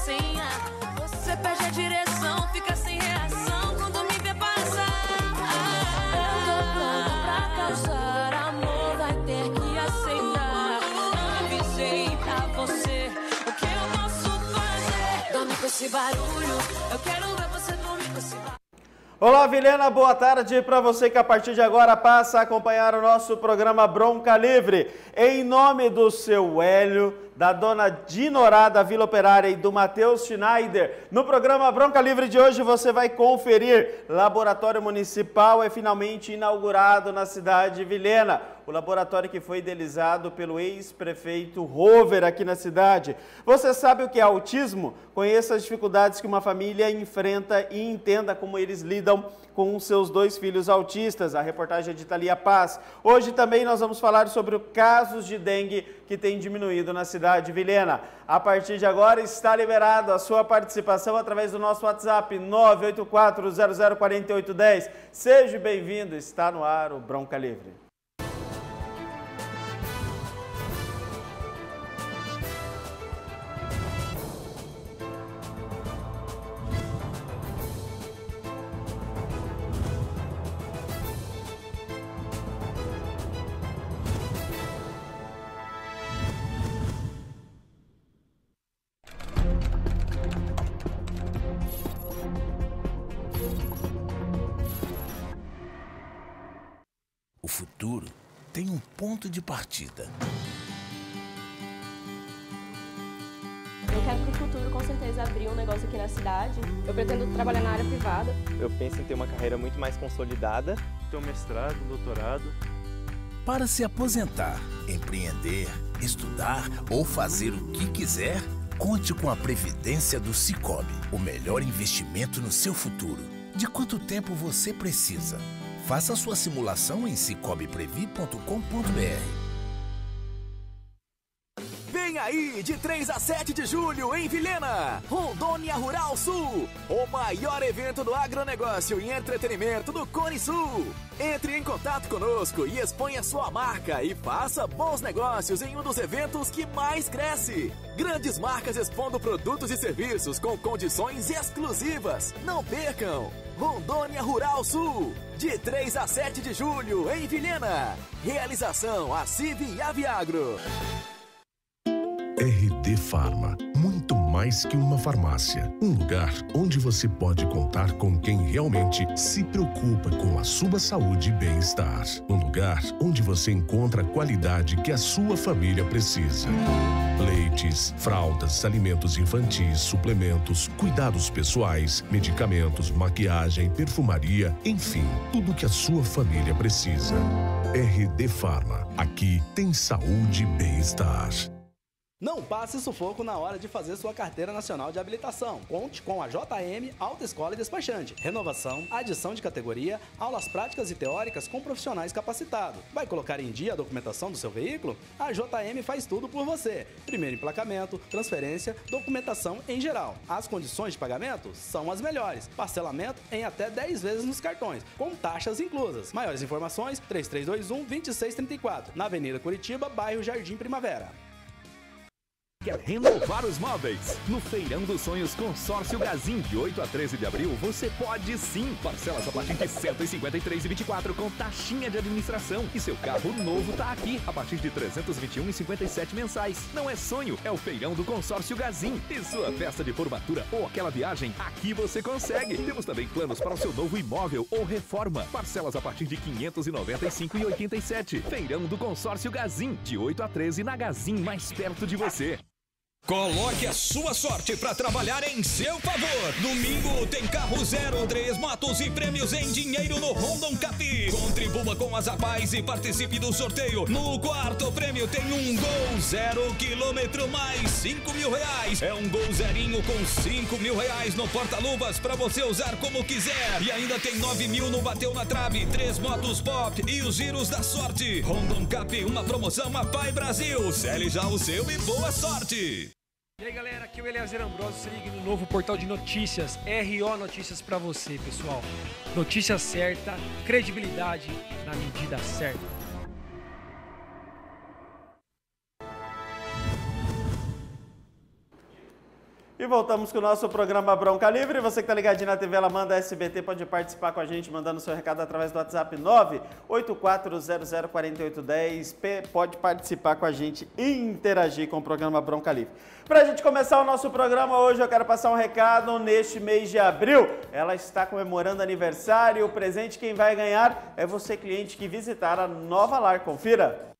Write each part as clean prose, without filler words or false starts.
senha. Você perde a direção, fica sem reação quando me vê passar. Eu tô pronta pra causar, amor vai ter que aceitar. Avisei pra você o que eu posso fazer. Dorme com esse barulho, eu quero ver você dormir com esse barulho. Olá, Vilhena, boa tarde para você que a partir de agora passa a acompanhar o nosso programa Bronca Livre. Em nome do seu Hélio, da dona Dinorá da Vila Operária e do Matheus Schneider, no programa Bronca Livre de hoje você vai conferir: Laboratório Municipal é finalmente inaugurado na cidade de Vilhena. O laboratório que foi idealizado pelo ex-prefeito Rover aqui na cidade. Você sabe o que é autismo? Conheça as dificuldades que uma família enfrenta e entenda como eles lidam com os seus 2 filhos autistas. A reportagem é de Thalia Paz. Hoje também nós vamos falar sobre os casos de dengue que têm diminuído na cidade de Vilhena. A partir de agora está liberado a sua participação através do nosso WhatsApp 984004810. Seja bem-vindo, está no ar o Bronca Livre. O futuro tem um ponto de partida. Eu quero pro futuro, com certeza, abrir um negócio aqui na cidade. Eu pretendo trabalhar na área privada. Eu penso em ter uma carreira muito mais consolidada. Ter um mestrado, um doutorado. Para se aposentar, empreender, estudar ou fazer o que quiser, conte com a Previdência do Sicoob, o melhor investimento no seu futuro. De quanto tempo você precisa? Faça sua simulação em sicobprevi.com.br. Vem aí, de 3 a 7 de julho, em Vilhena, Rondônia Rural Sul, o maior evento do agronegócio e entretenimento do Cone Sul. Entre em contato conosco e exponha sua marca e faça bons negócios em um dos eventos que mais cresce. Grandes marcas expondo produtos e serviços com condições exclusivas. Não percam! Rondônia Rural Sul, de 3 a 7 de julho, em Vilhena. Realização Acive e Aviagro. RD Pharma, muito mais que uma farmácia. Um lugar onde você pode contar com quem realmente se preocupa com a sua saúde e bem-estar. Um lugar onde você encontra a qualidade que a sua família precisa. Leites, fraldas, alimentos infantis, suplementos, cuidados pessoais, medicamentos, maquiagem, perfumaria, enfim, tudo que a sua família precisa. RD Pharma, aqui tem saúde e bem-estar. Não passe sufoco na hora de fazer sua carteira nacional de habilitação. Conte com a JM Autoescola e Despachante. Renovação, adição de categoria, aulas práticas e teóricas com profissionais capacitados. Vai colocar em dia a documentação do seu veículo? A JM faz tudo por você. Primeiro emplacamento, transferência, documentação em geral. As condições de pagamento são as melhores. Parcelamento em até 10 vezes nos cartões, com taxas inclusas. Maiores informações, 3321-2634, na Avenida Curitiba, bairro Jardim Primavera. Quer renovar os móveis? No Feirão dos Sonhos Consórcio Gazin, de 8 a 13 de abril, você pode sim! Parcelas a partir de R$ 153,24 com taxinha de administração. E seu carro novo tá aqui, a partir de R$ 321,57 mensais. Não é sonho, é o Feirão do Consórcio Gazin. E sua festa de formatura ou aquela viagem, aqui você consegue. Temos também planos para o seu novo imóvel ou reforma. Parcelas a partir de R$ 595,87. Feirão do Consórcio Gazin, de 8 a 13 na Gazin, mais perto de você. Coloque a sua sorte para trabalhar em seu favor. Domingo tem carro zero, 3 motos e prêmios em dinheiro no Rondon Cap. Contribua com as Apais e participe do sorteio. No quarto prêmio tem um Gol 0 km mais R$ 5.000. É um Gol zerinho com R$ 5.000 no porta-luvas para você usar como quiser. E ainda tem 9.000 no Bateu na Trave, 3 motos Pop e os giros da sorte. Rondon Cap, uma promoção Apai Brasil. Cele já o seu e boa sorte. E aí galera, aqui é o Eliezer Ambrosio, se ligue no novo portal de notícias, RO Notícias pra você, pessoal. Notícia certa, credibilidade na medida certa. E voltamos com o nosso programa Bronca Livre. Você que está ligadinho na TV Alamanda SBT pode participar com a gente, mandando seu recado através do WhatsApp 984004810. Pode participar com a gente e interagir com o programa Bronca Livre. Para a gente começar o nosso programa hoje, eu quero passar um recado. Neste mês de abril, ela está comemorando aniversário. O presente quem vai ganhar é você, cliente, que visitar a Nova Lar. Confira.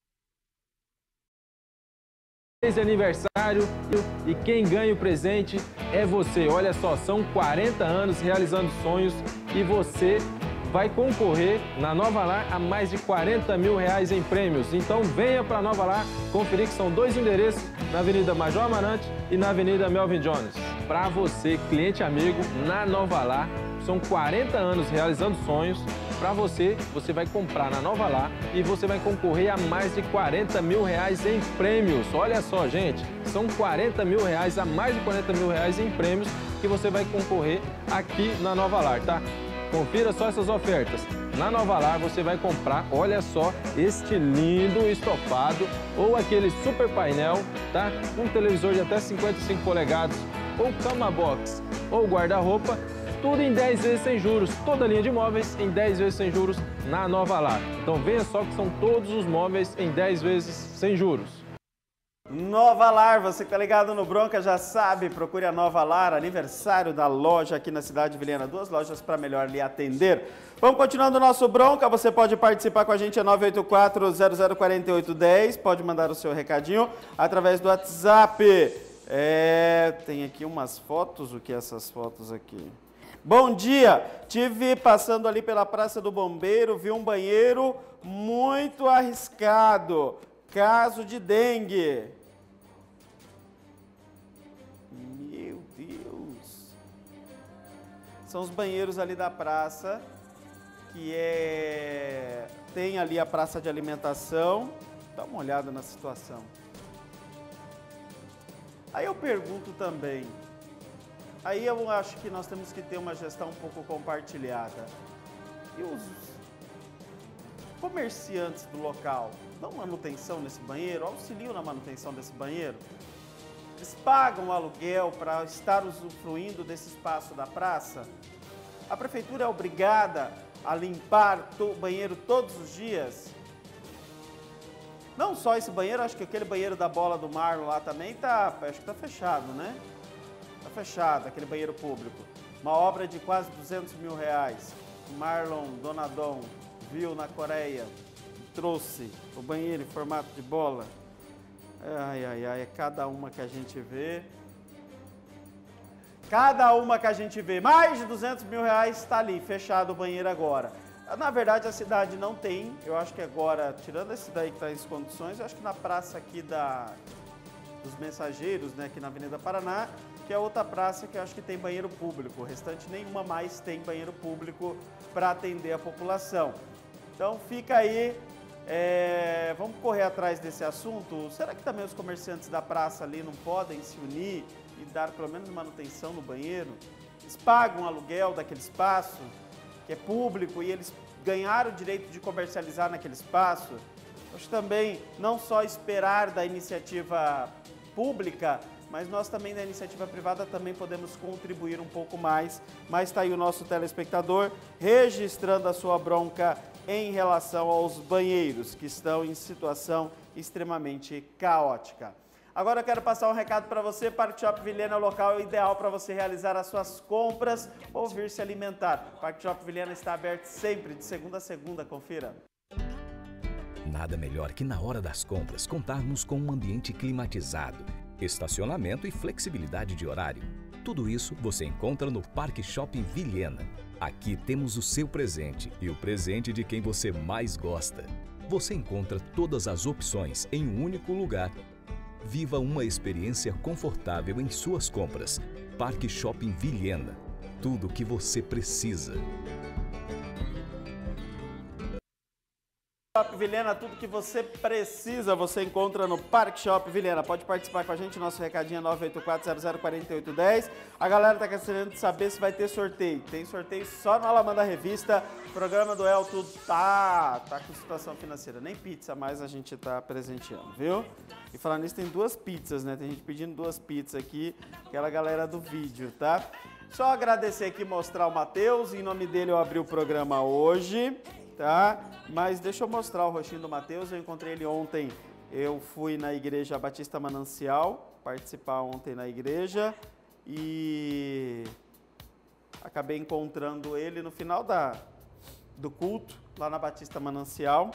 De aniversário e quem ganha o presente é você. Olha só, são 40 anos realizando sonhos e você vai concorrer na Nova Lar a mais de 40 mil reais em prêmios. Então venha para a Nova Lar conferir que são 2 endereços, na Avenida Major Amarante e na Avenida Melvin Jones. Para você, cliente amigo, na Nova Lar, são 40 anos realizando sonhos. Para você, você vai comprar na Nova Lar e você vai concorrer a mais de 40 mil reais em prêmios. Olha só, gente, são 40 mil reais, a mais de 40 mil reais em prêmios que você vai concorrer aqui na Nova Lar, tá? Confira só essas ofertas. Na Nova Lar você vai comprar, olha só, este lindo estofado ou aquele super painel, tá? Um televisor de até 55 polegadas, ou cama box, ou guarda-roupa. Tudo em 10 vezes sem juros, toda a linha de móveis em 10 vezes sem juros na Nova Lar. Então venha só que são todos os móveis em 10 vezes sem juros. Nova Lar, você que tá ligado no Bronca já sabe, procure a Nova Lar, aniversário da loja aqui na cidade de Vilhena, 2 lojas para melhor lhe atender. Vamos continuando o nosso Bronca, você pode participar com a gente, é 984-004810, pode mandar o seu recadinho através do WhatsApp. Tem aqui umas fotos, o que é essas fotos aqui? Bom dia, tive passando ali pela Praça do Bombeiro, vi um banheiro muito arriscado, caso de dengue. Meu Deus. São os banheiros ali da praça, que tem ali a praça de alimentação. Dá uma olhada na situação. Aí eu pergunto também, aí eu acho que nós temos que ter uma gestão um pouco compartilhada. E os comerciantes do local dão manutenção nesse banheiro, auxiliam na manutenção desse banheiro? Eles pagam aluguel para estar usufruindo desse espaço da praça? A prefeitura é obrigada a limpar o banheiro todos os dias? Não só esse banheiro, acho que aquele banheiro da Bola do Marlon lá também acho que está fechado, né? Está fechado, aquele banheiro público. Uma obra de quase 200 mil reais. O Marlon Donadon viu na Coreia, trouxe o banheiro em formato de bola. Ai, ai, ai, é cada uma que a gente vê. Cada uma que a gente vê. Mais de 200 mil reais está ali, fechado o banheiro agora. Na verdade, a cidade não tem. Eu acho que agora, tirando esse daí que está em condições, eu acho que na praça aqui dos Mensageiros, né, aqui na Avenida Paraná, que é outra praça que eu acho que tem banheiro público. O restante, nenhuma mais tem banheiro público para atender a população. Então, fica aí. Vamos correr atrás desse assunto. Será que também os comerciantes da praça ali não podem se unir e dar pelo menos manutenção no banheiro? Eles pagam aluguel daquele espaço, que é público, e eles ganharam o direito de comercializar naquele espaço. Acho também não só esperar da iniciativa pública, mas nós também da iniciativa privada também podemos contribuir um pouco mais. Mas está aí o nosso telespectador registrando a sua bronca em relação aos banheiros, que estão em situação extremamente caótica. Agora eu quero passar um recado para você. Parque Shop Vilhena é o local ideal para você realizar as suas compras ou vir se alimentar. Parque Shop Vilhena está aberto sempre, de segunda a segunda. Confira. Nada melhor que na hora das compras contarmos com um ambiente climatizado, estacionamento e flexibilidade de horário. Tudo isso você encontra no Parque Shopping Vilhena. Aqui temos o seu presente e o presente de quem você mais gosta. Você encontra todas as opções em um único lugar. Viva uma experiência confortável em suas compras. Parque Shopping Vilhena. Tudo o que você precisa. Shop Vilhena, tudo que você precisa, você encontra no Parque Shop Vilhena. Pode participar com a gente, nosso recadinho é 984004810. A galera tá querendo saber se vai ter sorteio. Tem sorteio só no Alamanda Revista. O programa do Elton tá com situação financeira. Nem pizza mais a gente tá presenteando, viu? E falando nisso, tem 2 pizzas, né? Tem gente pedindo 2 pizzas aqui, aquela galera do vídeo, tá? Só agradecer aqui, mostrar o Matheus. Em nome dele eu abri o programa hoje. Tá? Mas deixa eu mostrar o rostinho do Matheus. Eu encontrei ele ontem, eu fui na Igreja Batista Manancial, participar ontem na igreja e acabei encontrando ele no final do culto, lá na Batista Manancial.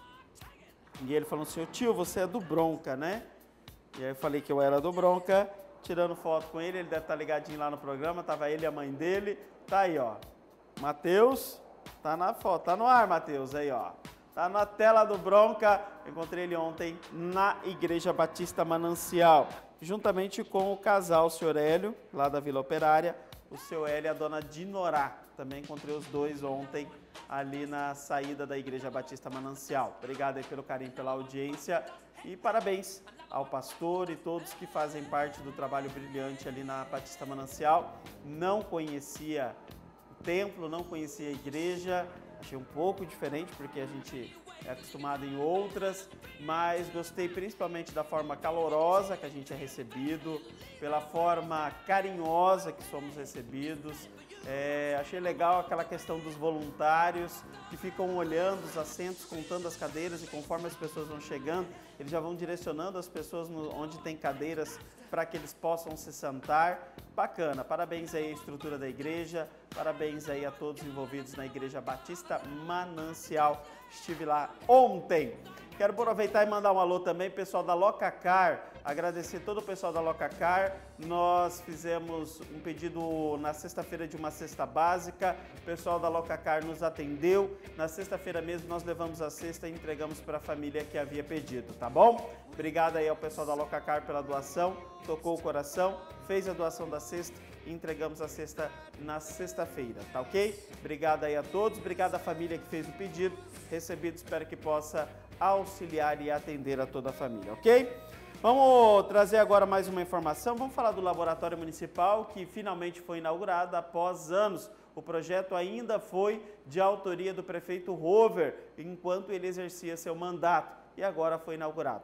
E ele falou assim: tio, você é do Bronca, né? E aí eu falei que eu era do Bronca, tirando foto com ele deve estar ligadinho lá no programa, tava ele e a mãe dele. Tá aí, ó, Matheus. Tá na foto, tá no ar, Matheus, aí, ó. Tá na tela do Bronca. Encontrei ele ontem na Igreja Batista Manancial, juntamente com o casal, o senhor Hélio, lá da Vila Operária, o seu Hélio e a dona Dinorá. Também encontrei os dois ontem ali na saída da Igreja Batista Manancial. Obrigado aí pelo carinho, pela audiência e parabéns ao pastor e todos que fazem parte do trabalho brilhante ali na Batista Manancial. Não conhecia templo, não conhecia a igreja, achei um pouco diferente porque a gente é acostumado em outras, mas gostei principalmente da forma calorosa que a gente é recebido, pela forma carinhosa que somos recebidos. Achei legal aquela questão dos voluntários que ficam olhando os assentos, contando as cadeiras, e conforme as pessoas vão chegando, eles já vão direcionando as pessoas onde tem cadeiras para que eles possam se sentar. Bacana, parabéns aí à estrutura da igreja, parabéns aí a todos envolvidos na Igreja Batista Manancial. Estive lá ontem. Quero aproveitar e mandar um alô também, pessoal da Locacar, agradecer todo o pessoal da Locacar. Nós fizemos um pedido na sexta-feira de uma cesta básica, o pessoal da Locacar nos atendeu. Na sexta-feira mesmo nós levamos a cesta e entregamos para a família que havia pedido, tá bom? Obrigado aí ao pessoal da Locacar pela doação, tocou o coração, fez a doação da cesta e entregamos a cesta na sexta-feira, tá ok? Obrigado aí a todos, obrigado à família que fez o pedido, recebido, espero que possa auxiliar e atender a toda a família, ok? Vamos trazer agora mais uma informação, vamos falar do Laboratório Municipal que finalmente foi inaugurado após anos. O projeto ainda foi de autoria do prefeito Rover, enquanto ele exercia seu mandato, e agora foi inaugurado.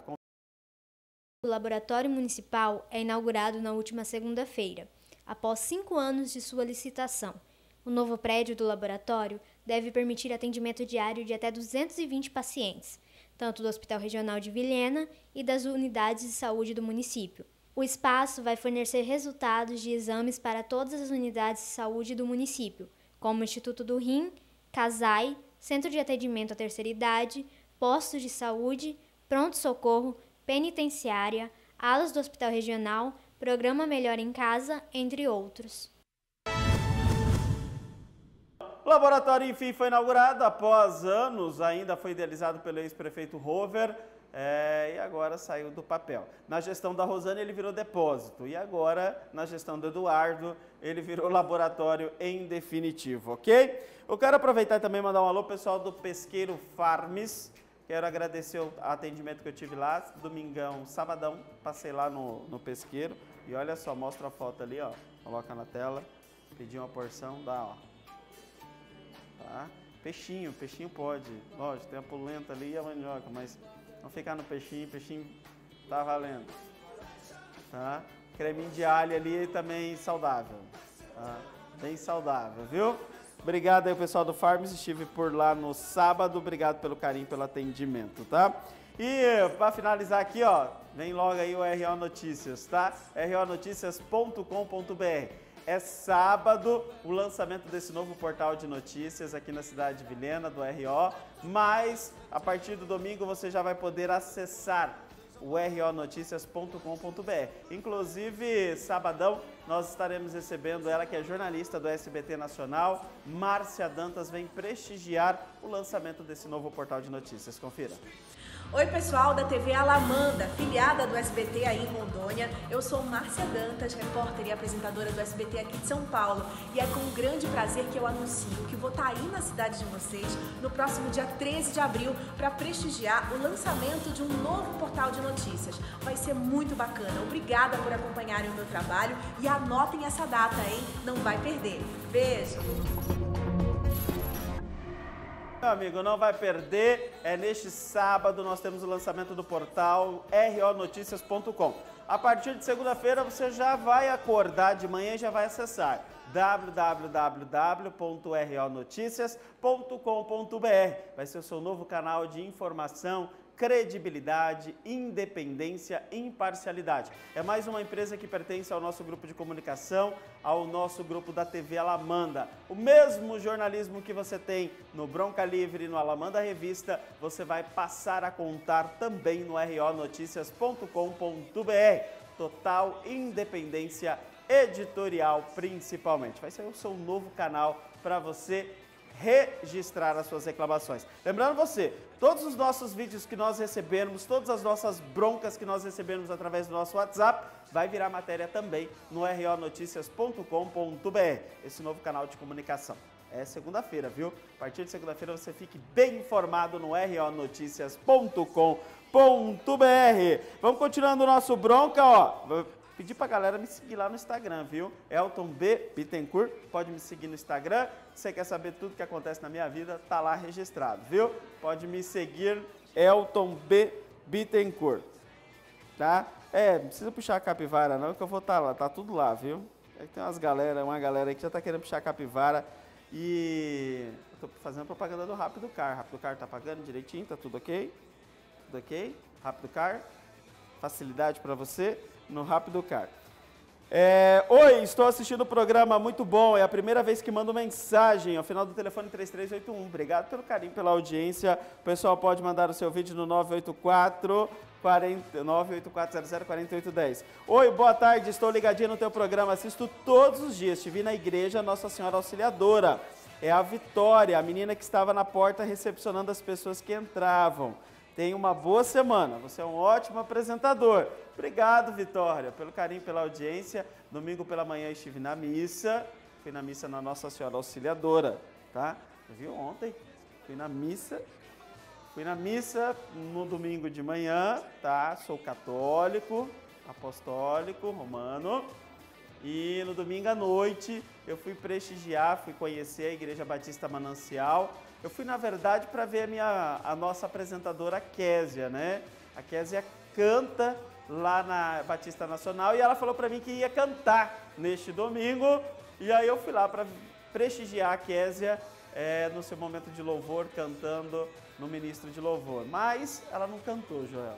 O Laboratório Municipal é inaugurado na última segunda-feira, após 5 anos de sua licitação. O novo prédio do laboratório deve permitir atendimento diário de até 220 pacientes, tanto do Hospital Regional de Vilhena e das unidades de saúde do município. O espaço vai fornecer resultados de exames para todas as unidades de saúde do município, como o Instituto do Rim, CASAI, Centro de Atendimento à Terceira Idade, postos de saúde, pronto-socorro, penitenciária, alas do Hospital Regional, Programa Melhor em Casa, entre outros. O laboratório, enfim, foi inaugurado após anos, ainda foi idealizado pelo ex-prefeito Rover, e agora saiu do papel. Na gestão da Rosane ele virou depósito, e agora, na gestão do Eduardo, ele virou laboratório em definitivo, ok? Eu quero aproveitar e também mandar um alô pessoal do Pesqueiro Farms. Quero agradecer o atendimento que eu tive lá, domingão, sabadão, passei lá no Pesqueiro, e olha só, mostra a foto ali, ó, coloca na tela, pedi uma porção, dá, ó. Tá? Peixinho pode, lógico, tem a polenta ali e a mandioca, mas não ficar no peixinho tá valendo, tá? Creminho de alho ali também saudável, tá? Bem saudável, viu? Obrigado aí pessoal do Farms, estive por lá no sábado, obrigado pelo carinho, pelo atendimento, tá? E para finalizar aqui, ó, vem logo aí o RO Notícias, tá? ronoticias.com.br. É sábado o lançamento desse novo portal de notícias aqui na cidade de Vilhena, do RO, mas a partir do domingo você já vai poder acessar o ronoticias.com.br. Inclusive, sabadão, nós estaremos recebendo ela, que é jornalista do SBT Nacional, Márcia Dantas, vem prestigiar o lançamento desse novo portal de notícias. Confira. Oi pessoal da TV Alamanda, filiada do SBT aí em Rondônia. Eu sou Márcia Dantas, repórter e apresentadora do SBT aqui de São Paulo. E é com grande prazer que eu anuncio que vou estar aí na cidade de vocês no próximo dia 13 de abril para prestigiar o lançamento de um novo portal de notícias. Vai ser muito bacana. Obrigada por acompanharem o meu trabalho e anotem essa data, hein? Não vai perder. Beijo! Meu amigo, não vai perder, neste sábado nós temos o lançamento do portal ronoticias.com. A partir de segunda-feira você já vai acordar de manhã e já vai acessar www.ronoticias.com.br. Vai ser o seu novo canal de informação, credibilidade, independência, imparcialidade. É mais uma empresa que pertence ao nosso grupo de comunicação, ao nosso grupo da TV Alamanda. O mesmo jornalismo que você tem no Bronca Livre, no Alamanda Revista, você vai passar a contar também no ronoticias.com.br. Total independência editorial, principalmente. Vai ser o seu novo canal para você registrar as suas reclamações. Lembrando você, todos os nossos vídeos que nós recebemos, todas as nossas broncas que nós recebemos através do nosso WhatsApp, vai virar matéria também no ronoticias.com.br, esse novo canal de comunicação. É segunda-feira, viu? A partir de segunda-feira você fique bem informado no ronoticias.com.br. Vamos continuando o nosso bronca, ó. Pedir pra galera me seguir lá no Instagram, viu? Elton B. Bittencourt, pode me seguir no Instagram. Se você quer saber tudo que acontece na minha vida, tá lá registrado, viu? Pode me seguir, Elton B. Bittencourt, tá? Não precisa puxar a capivara não, que eu vou estar lá, tá tudo lá, viu? Tem uma galera aí que já tá querendo puxar a capivara e eu tô fazendo propaganda do Rápido Car. Rápido Car tá pagando direitinho, tá tudo ok? Tudo ok? Rápido Car, facilidade pra você no Rápido Car. Oi, estou assistindo o programa, muito bom, é a primeira vez que mando mensagem, ao final do telefone 3381, obrigado pelo carinho, pela audiência, o pessoal pode mandar o seu vídeo no 984-004810. Oi, boa tarde, estou ligadinho no teu programa, assisto todos os dias, estive na igreja Nossa Senhora Auxiliadora, é a Vitória, a menina que estava na porta recepcionando as pessoas que entravam. Tenha uma boa semana, você é um ótimo apresentador. Obrigado, Vitória, pelo carinho, pela audiência. Domingo pela manhã estive na missa, fui na missa na Nossa Senhora Auxiliadora, tá? Viu ontem? Fui na missa no domingo de manhã, tá? Sou católico, apostólico, romano. E no domingo à noite eu fui prestigiar, fui conhecer a Igreja Batista Manancial. Eu fui, na verdade, para ver a nossa apresentadora Késia, né? A Késia canta lá na Batista Nacional e ela falou para mim que ia cantar neste domingo. E aí eu fui lá para prestigiar a Késia no seu momento de louvor, cantando no Ministro de Louvor. Mas ela não cantou, Joel.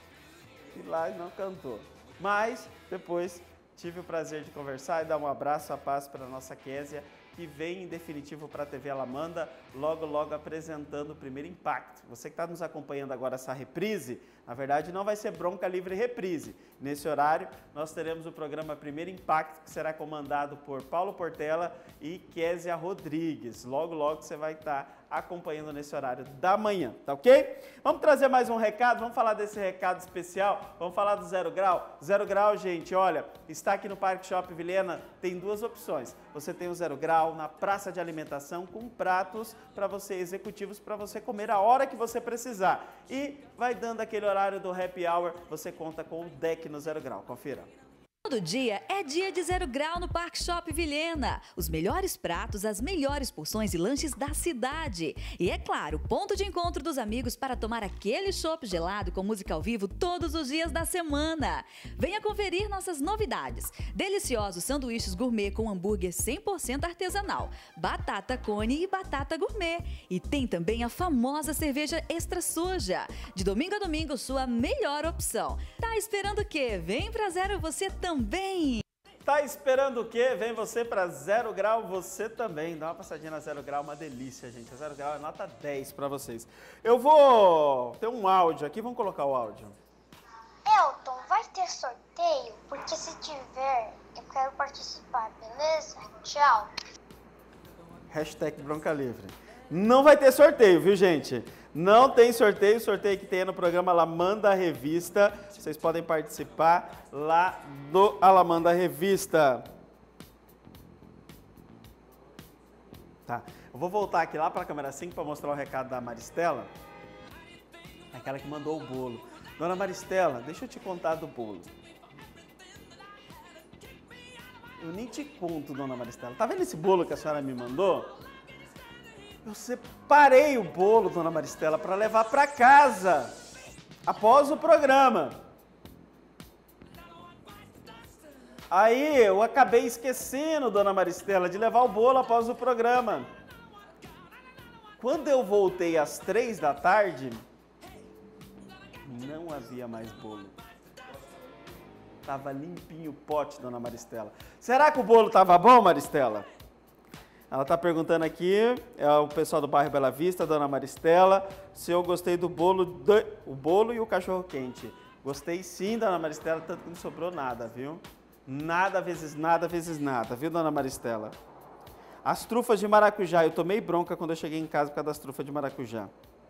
Fui lá e não cantou. Mas depois tive o prazer de conversar e dar um abraço, a paz para a nossa Késia, que vem em definitivo para a TV Alamanda, logo, logo apresentando o Primeiro Impacto. Você que está nos acompanhando agora essa reprise, na verdade não vai ser Bronca Livre Reprise. Nesse horário, nós teremos o programa Primeiro Impacto, que será comandado por Paulo Portela e Késia Rodrigues. Logo, logo você vai estar acompanhando nesse horário da manhã, tá ok? Vamos trazer mais um recado, vamos falar desse recado especial, vamos falar do Zero Grau. Zero Grau, gente, olha, está aqui no Parque Shopping Vilhena, tem duas opções. Você tem o Zero Grau na praça de alimentação com pratos para você, executivos, para você comer a hora que você precisar. E vai dando aquele horário do happy hour, você conta com o deck no Zero Grau, confira. Todo dia é dia de Zero Grau no Parque Shopping Vilhena. Os melhores pratos, as melhores porções e lanches da cidade. E é claro, ponto de encontro dos amigos para tomar aquele chopp gelado com música ao vivo todos os dias da semana. Venha conferir nossas novidades. Deliciosos sanduíches gourmet com hambúrguer 100% artesanal, batata cone e batata gourmet. E tem também a famosa cerveja extra suja. De domingo a domingo, sua melhor opção. Tá esperando o quê? Vem pra Zero você também. Tá esperando o quê? Vem você para Zero Grau, você também. Dá uma passadinha na Zero Grau, uma delícia, gente. A Zero Grau é nota 10 para vocês. Eu vou ter um áudio aqui, vamos colocar o áudio. Elton, vai ter sorteio? Porque se tiver, eu quero participar, beleza? Tchau. Hashtag Bronca Livre. Não vai ter sorteio, viu, gente? Não tem sorteio, o sorteio que tem no programa Alamanda Revista. Vocês podem participar lá do Alamanda Revista. Tá, eu vou voltar aqui lá para a câmera 5 para mostrar o recado da Maristela. Aquela que mandou o bolo. Dona Maristela, deixa eu te contar do bolo. Eu nem te conto, Dona Maristela. Tá vendo esse bolo que a senhora me mandou? Eu separei o bolo, Dona Maristela, para levar para casa após o programa. Aí eu acabei esquecendo, Dona Maristela, de levar o bolo após o programa. Quando eu voltei às 3 da tarde, não havia mais bolo. Tava limpinho o pote, Dona Maristela. Será que o bolo tava bom, Maristela? Ela tá perguntando aqui, é o pessoal do bairro Bela Vista, Dona Maristela, se eu gostei do bolo, o bolo e o cachorro quente. Gostei sim, Dona Maristela, tanto que não sobrou nada, viu? Nada vezes nada, viu, Dona Maristela? As trufas de maracujá, eu tomei bronca quando eu cheguei em casa por causa das trufas de maracujá.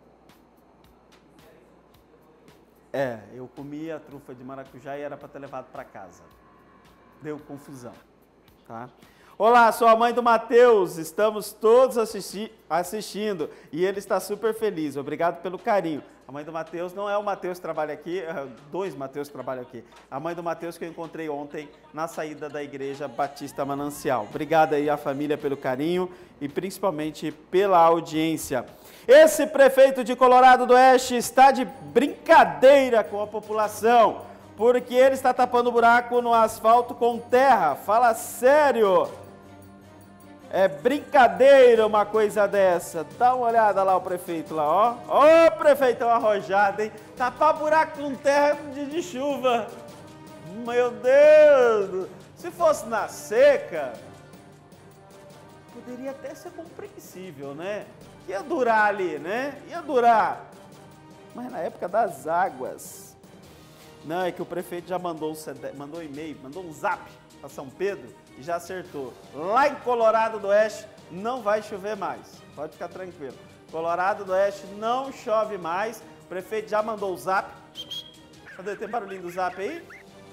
Eu comi a trufa de maracujá e era para ter levado para casa. Deu confusão, tá? Olá, sou a mãe do Matheus, estamos todos assistindo e ele está super feliz, obrigado pelo carinho. A mãe do Matheus não é o Matheus que trabalha aqui, dois Matheus trabalham aqui. A mãe do Matheus que eu encontrei ontem na saída da Igreja Batista Manancial. Obrigado aí à família pelo carinho e principalmente pela audiência. Esse prefeito de Colorado do Oeste está de brincadeira com a população, porque ele está tapando buraco no asfalto com terra. Fala sério! É brincadeira uma coisa dessa. Dá uma olhada lá o prefeito lá, ó. Ô, prefeitão arrojado, hein? Tapar buraco com terra no dia de chuva. Meu Deus! Se fosse na seca, poderia até ser compreensível, né? Ia durar ali, né? Ia durar. Mas na época das águas. Não, é que o prefeito já mandou um e-mail, mandou um zap para São Pedro e já acertou. Lá em Colorado do Oeste não vai chover mais. Pode ficar tranquilo. Colorado do Oeste não chove mais. O prefeito já mandou o zap. Cadê? Tem barulhinho do zap aí?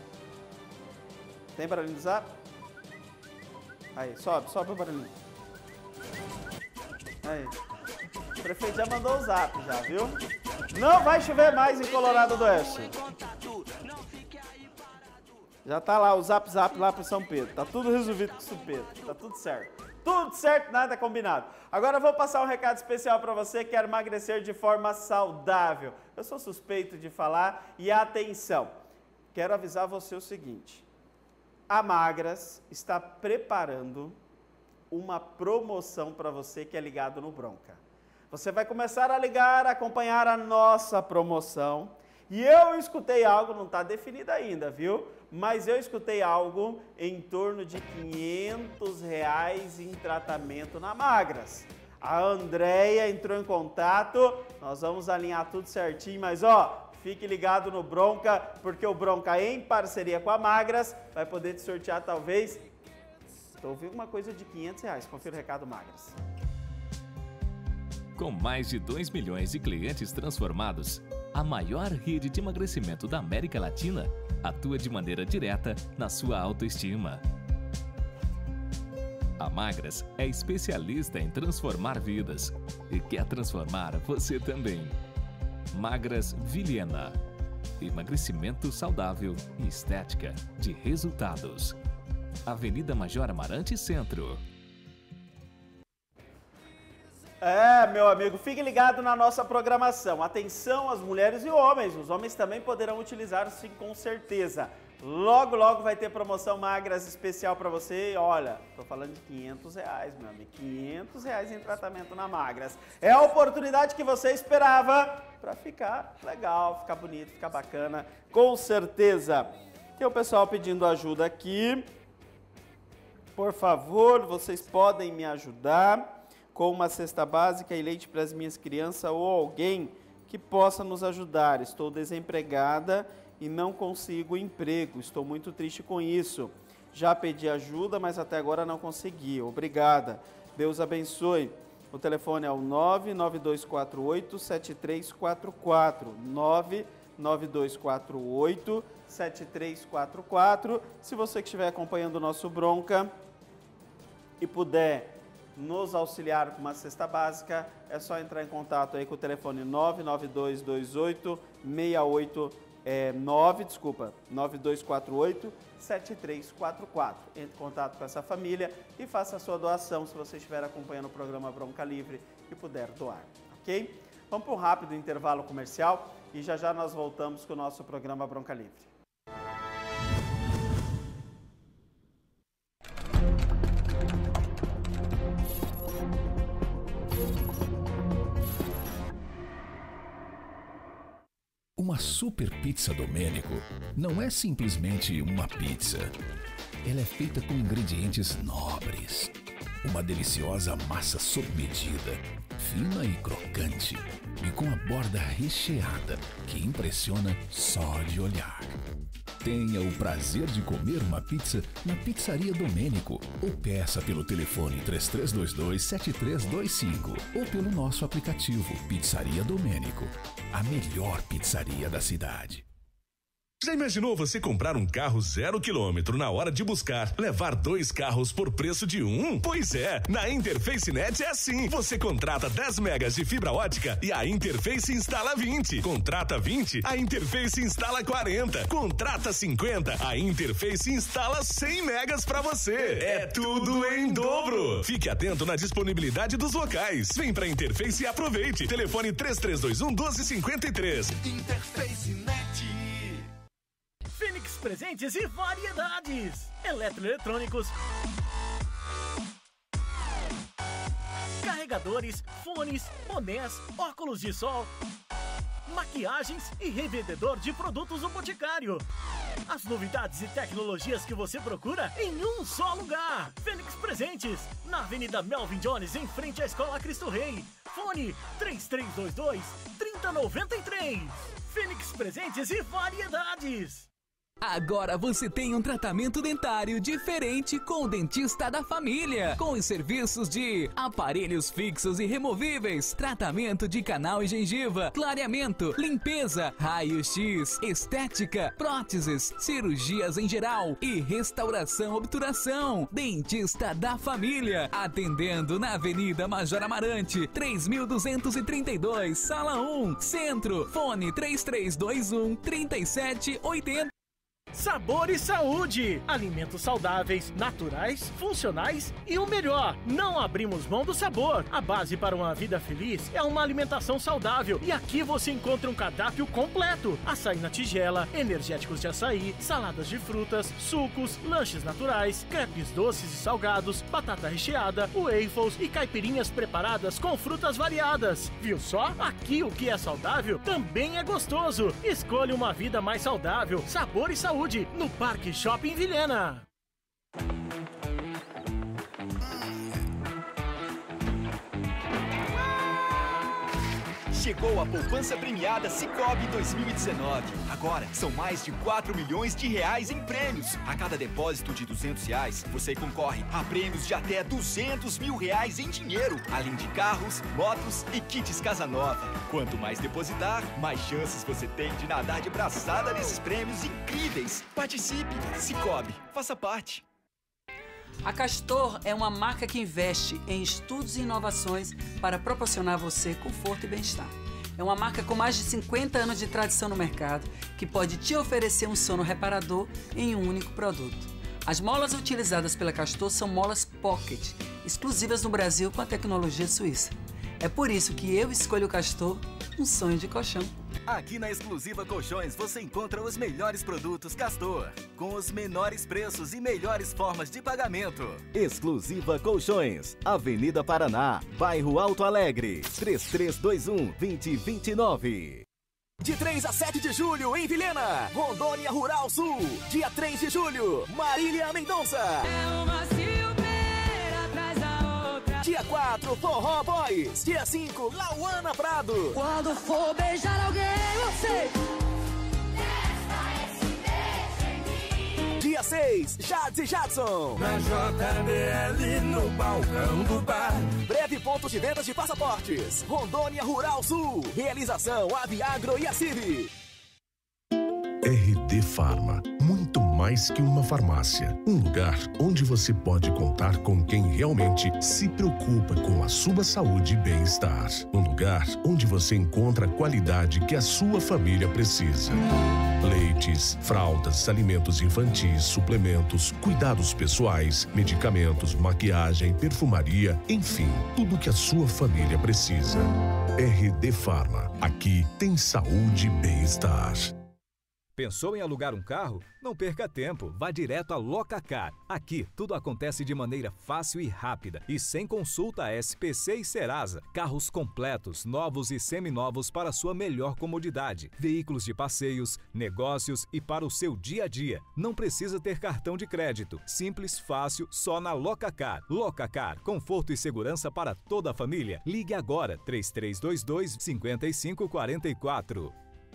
Tem barulhinho do zap? Aí, sobe o barulhinho. Aí. O prefeito já mandou o zap, já, viu? Não vai chover mais em Colorado do Oeste. Já tá lá o zap lá para São Pedro. Tá tudo resolvido com São Pedro. Tá tudo certo. Tudo certo, nada combinado. Agora eu vou passar um recado especial para você que quer emagrecer de forma saudável. Eu sou suspeito de falar e atenção. Quero avisar você o seguinte. A Magras está preparando uma promoção para você que é ligado no Bronca. Você vai começar a ligar, acompanhar a nossa promoção. E eu escutei algo, não está definido ainda, viu? Mas eu escutei algo em torno de R$500 em tratamento na Magras. A Andréia entrou em contato, nós vamos alinhar tudo certinho, mas ó, fique ligado no Bronca, porque o Bronca em parceria com a Magras vai poder te sortear talvez, estou ouvindo uma coisa de R$500, confira o recado Magras. Com mais de 2 milhões de clientes transformados, a maior rede de emagrecimento da América Latina atua de maneira direta na sua autoestima. A Magras é especialista em transformar vidas e quer transformar você também. Magras Vilhena. Emagrecimento saudável e estética de resultados. Avenida Major Amarante Centro. Meu amigo, fique ligado na nossa programação. Atenção às mulheres e homens. Os homens também poderão utilizar, sim, com certeza. Logo, logo vai ter promoção Magras especial para você. Olha, tô falando de R$500, meu amigo. R$500 em tratamento na Magras. É a oportunidade que você esperava para ficar legal, ficar bonito, ficar bacana, com certeza. Tem o pessoal pedindo ajuda aqui. Por favor, vocês podem me ajudar com uma cesta básica e leite para as minhas crianças ou alguém que possa nos ajudar. Estou desempregada e não consigo emprego. Estou muito triste com isso. Já pedi ajuda, mas até agora não consegui. Obrigada. Deus abençoe. O telefone é o 99248-7344. 99248-7344. Se você que estiver acompanhando o nosso Bronca e puder nos auxiliar com uma cesta básica, é só entrar em contato aí com o telefone 9248-7344. Entre em contato com essa família e faça a sua doação se você estiver acompanhando o programa Bronca Livre e puder doar, ok? Vamos para um rápido intervalo comercial e já já nós voltamos com o nosso programa Bronca Livre. Uma Super Pizza Domênico não é simplesmente uma pizza. Ela é feita com ingredientes nobres. Uma deliciosa massa sob medida, fina e crocante, e com a borda recheada, que impressiona só de olhar. Tenha o prazer de comer uma pizza na Pizzaria Domênico ou peça pelo telefone 3322-7325 ou pelo nosso aplicativo Pizzaria Domênico, a melhor pizzaria da cidade. Já imaginou você comprar um carro 0 km na hora de buscar, levar 2 carros por preço de um? Pois é, na Interface Net é assim. Você contrata 10 megas de fibra ótica e a Interface instala 20. Contrata 20, a Interface instala 40. Contrata 50, a Interface instala 100 megas pra você. É tudo em dobro. Fique atento na disponibilidade dos locais. Vem pra Interface e aproveite. Telefone 3321-1253. Interface Net. Fênix Presentes e Variedades. Eletroeletrônicos, carregadores, fones, bonés, óculos de sol, maquiagens e revendedor de produtos do Boticário. As novidades e tecnologias que você procura em um só lugar. Fênix Presentes, na Avenida Melvin Jones, em frente à Escola Cristo Rei. Fone 3322-3093. Fênix Presentes e Variedades. Agora você tem um tratamento dentário diferente com o Dentista da Família, com os serviços de aparelhos fixos e removíveis, tratamento de canal e gengiva, clareamento, limpeza, raio-x, estética, próteses, cirurgias em geral e restauração obturação. Dentista da Família, atendendo na Avenida Major Amarante, 3232, Sala 1, Centro, fone 3321-3780. Sabor e saúde, alimentos saudáveis, naturais, funcionais e o melhor, não abrimos mão do sabor. A base para uma vida feliz é uma alimentação saudável e aqui você encontra um cardápio completo: açaí na tigela, energéticos de açaí, saladas de frutas, sucos, lanches naturais, crepes doces e salgados, batata recheada, waffles e caipirinhas preparadas com frutas variadas. Viu só? Aqui o que é saudável também é gostoso. Escolha uma vida mais saudável, sabor e saúde no Parque Shopping Vilhena. Chegou a poupança premiada Sicoob 2019. Agora são mais de 4 milhões de reais em prêmios. A cada depósito de R$200, você concorre a prêmios de até R$200 mil em dinheiro, além de carros, motos e kits casa nova. Quanto mais depositar, mais chances você tem de nadar de braçada nesses prêmios incríveis. Participe! Sicoob, faça parte. A Castor é uma marca que investe em estudos e inovações para proporcionar a você conforto e bem-estar. É uma marca com mais de 50 anos de tradição no mercado, que pode te oferecer um sono reparador em um único produto. As molas utilizadas pela Castor são molas Pocket, exclusivas no Brasil com a tecnologia suíça. É por isso que eu escolho o Castor, um sonho de colchão. Aqui na Exclusiva Colchões você encontra os melhores produtos Castor, com os menores preços e melhores formas de pagamento. Exclusiva Colchões, Avenida Paraná, bairro Alto Alegre, 3321-2029. De 3 a 7 de julho em Vilhena, Rondônia Rural Sul. Dia 3 de julho, Marília Mendonça. É uma silveira atrás da outra. Dia 4, Forró Boys. Dia 5, Lauana Prado. Quando for beijar alguém, você... Dia 6, Jades e Jadson. Na JBL, no balcão do bar. Breve ponto de vendas de passaportes. Rondônia Rural Sul. Realização Aviagro e a CIV. RD Pharma, muito mais que uma farmácia. Um lugar onde você pode contar com quem realmente se preocupa com a sua saúde e bem-estar. Um lugar onde você encontra a qualidade que a sua família precisa. Leites, fraldas, alimentos infantis, suplementos, cuidados pessoais, medicamentos, maquiagem, perfumaria, enfim, tudo que a sua família precisa. RD Pharma, aqui tem saúde e bem-estar. Pensou em alugar um carro? Não perca tempo, vá direto a Locacar. Aqui, tudo acontece de maneira fácil e rápida e sem consulta SPC e Serasa. Carros completos, novos e seminovos para sua melhor comodidade. Veículos de passeios, negócios e para o seu dia a dia. Não precisa ter cartão de crédito. Simples, fácil, só na Locacar. Locacar, conforto e segurança para toda a família. Ligue agora, 3322-5544.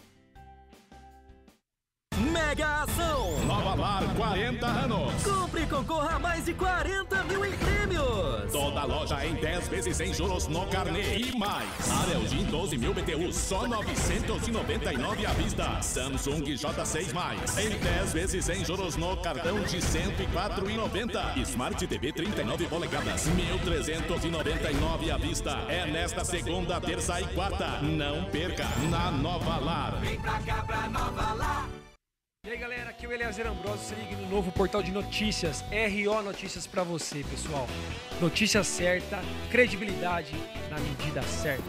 Mega Ação! Nova Lar, 40 anos. Compre e concorra a mais de 40 mil em prêmios. Toda loja em 10 vezes sem juros no carnê e mais. Arelgin 12 mil BTU, só 999 à vista. Samsung J6+, em 10 vezes sem juros no cartão de 104,90. Smart TV 39 polegadas, 1.399 à vista. É nesta segunda, terça e quarta. Não perca, na Nova Lar. Vem pra cá pra Nova Lar. E aí galera, aqui é o Eliezer Ambrosio, se ligue no novo portal de notícias, RO Notícias pra você, pessoal. Notícia certa, credibilidade na medida certa.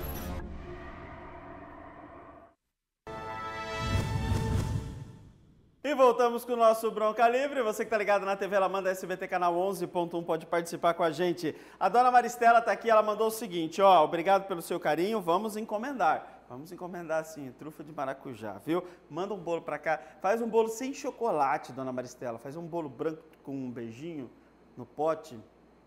E voltamos com o nosso Bronca Livre. Você que tá ligado na TV Alamanda SBT Canal 11.1 pode participar com a gente. A dona Maristela tá aqui, ela mandou o seguinte, ó, obrigado pelo seu carinho, vamos encomendar. Vamos encomendar assim, trufa de maracujá, viu? Manda um bolo pra cá. Faz um bolo sem chocolate, dona Maristela. Faz um bolo branco com um beijinho no pote.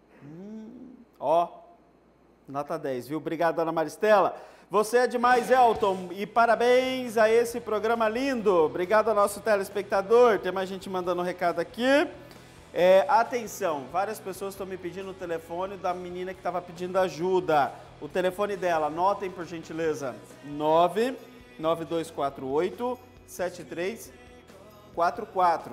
Ó, nota 10, viu? Obrigado, dona Maristela. Você é demais, Elton. E parabéns a esse programa lindo. Obrigado ao nosso telespectador. Tem mais gente mandando um recado aqui. Atenção, várias pessoas estão me pedindo o telefone da menina que estava pedindo ajuda. O telefone dela, anotem por gentileza, 99248-7344.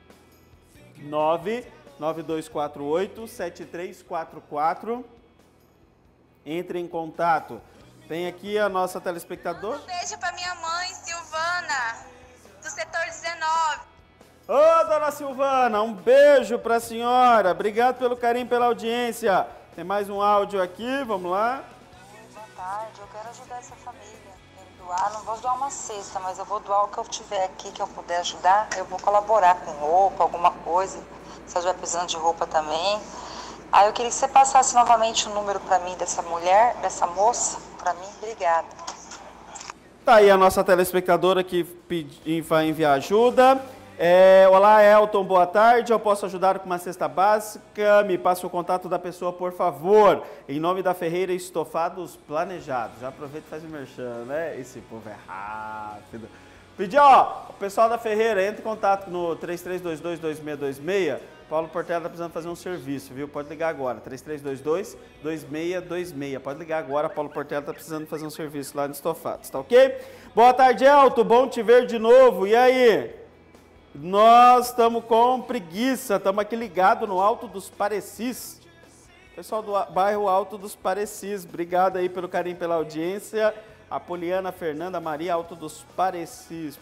99248-7344. Entre em contato. Tem aqui a nossa telespectadora. Um beijo para minha mãe, Silvana, do setor 19. Ô, dona Silvana, um beijo para a senhora. Obrigado pelo carinho, pela audiência. Tem mais um áudio aqui, vamos lá. Boa tarde, eu quero ajudar essa família. Quero doar, não vou doar uma cesta, mas eu vou doar o que eu tiver aqui, que eu puder ajudar. Eu vou colaborar com roupa, alguma coisa. Se eu estiver precisando de roupa também. Aí eu queria que você passasse novamente o número para mim dessa mulher, dessa moça, para mim. Obrigada. Tá aí a nossa telespectadora que vai enviar ajuda. Olá, Elton, boa tarde. Eu posso ajudar com uma cesta básica? Me passa o contato da pessoa, por favor. Em nome da Ferreira Estofados Planejados. Já aproveita e faz o merchan, né? Esse povo é rápido. Pedir, ó, o pessoal da Ferreira, entre em contato no 3322-2626. Paulo Portela está precisando fazer um serviço, viu? Pode ligar agora, 3322-2626. Pode ligar agora, Paulo Portela está precisando fazer um serviço lá no Estofados, tá ok? Boa tarde, Elton, bom te ver de novo. E aí? Nós estamos com preguiça, estamos aqui ligados no Alto dos Parecis. Pessoal do bairro Alto dos Parecis, obrigado aí pelo carinho, pela audiência. A Poliana Fernanda Maria, Alto dos Parecis.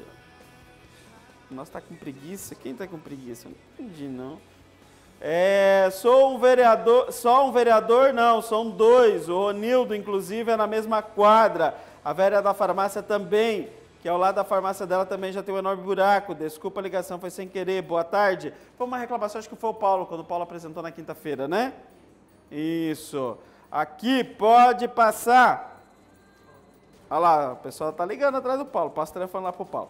Nós tá com preguiça? Quem tá com preguiça? Não entendi, não. Sou um vereador, só um vereador? Não, são dois. O Ronildo, inclusive, é na mesma quadra. A velha da farmácia também, que ao lado da farmácia dela também já tem um enorme buraco. Desculpa a ligação, foi sem querer. Boa tarde. Foi uma reclamação, acho que foi o Paulo, quando o Paulo apresentou na quinta-feira, né? Isso. Aqui, pode passar. Olha lá, o pessoal tá ligando atrás do Paulo. Passa o telefone lá pro Paulo.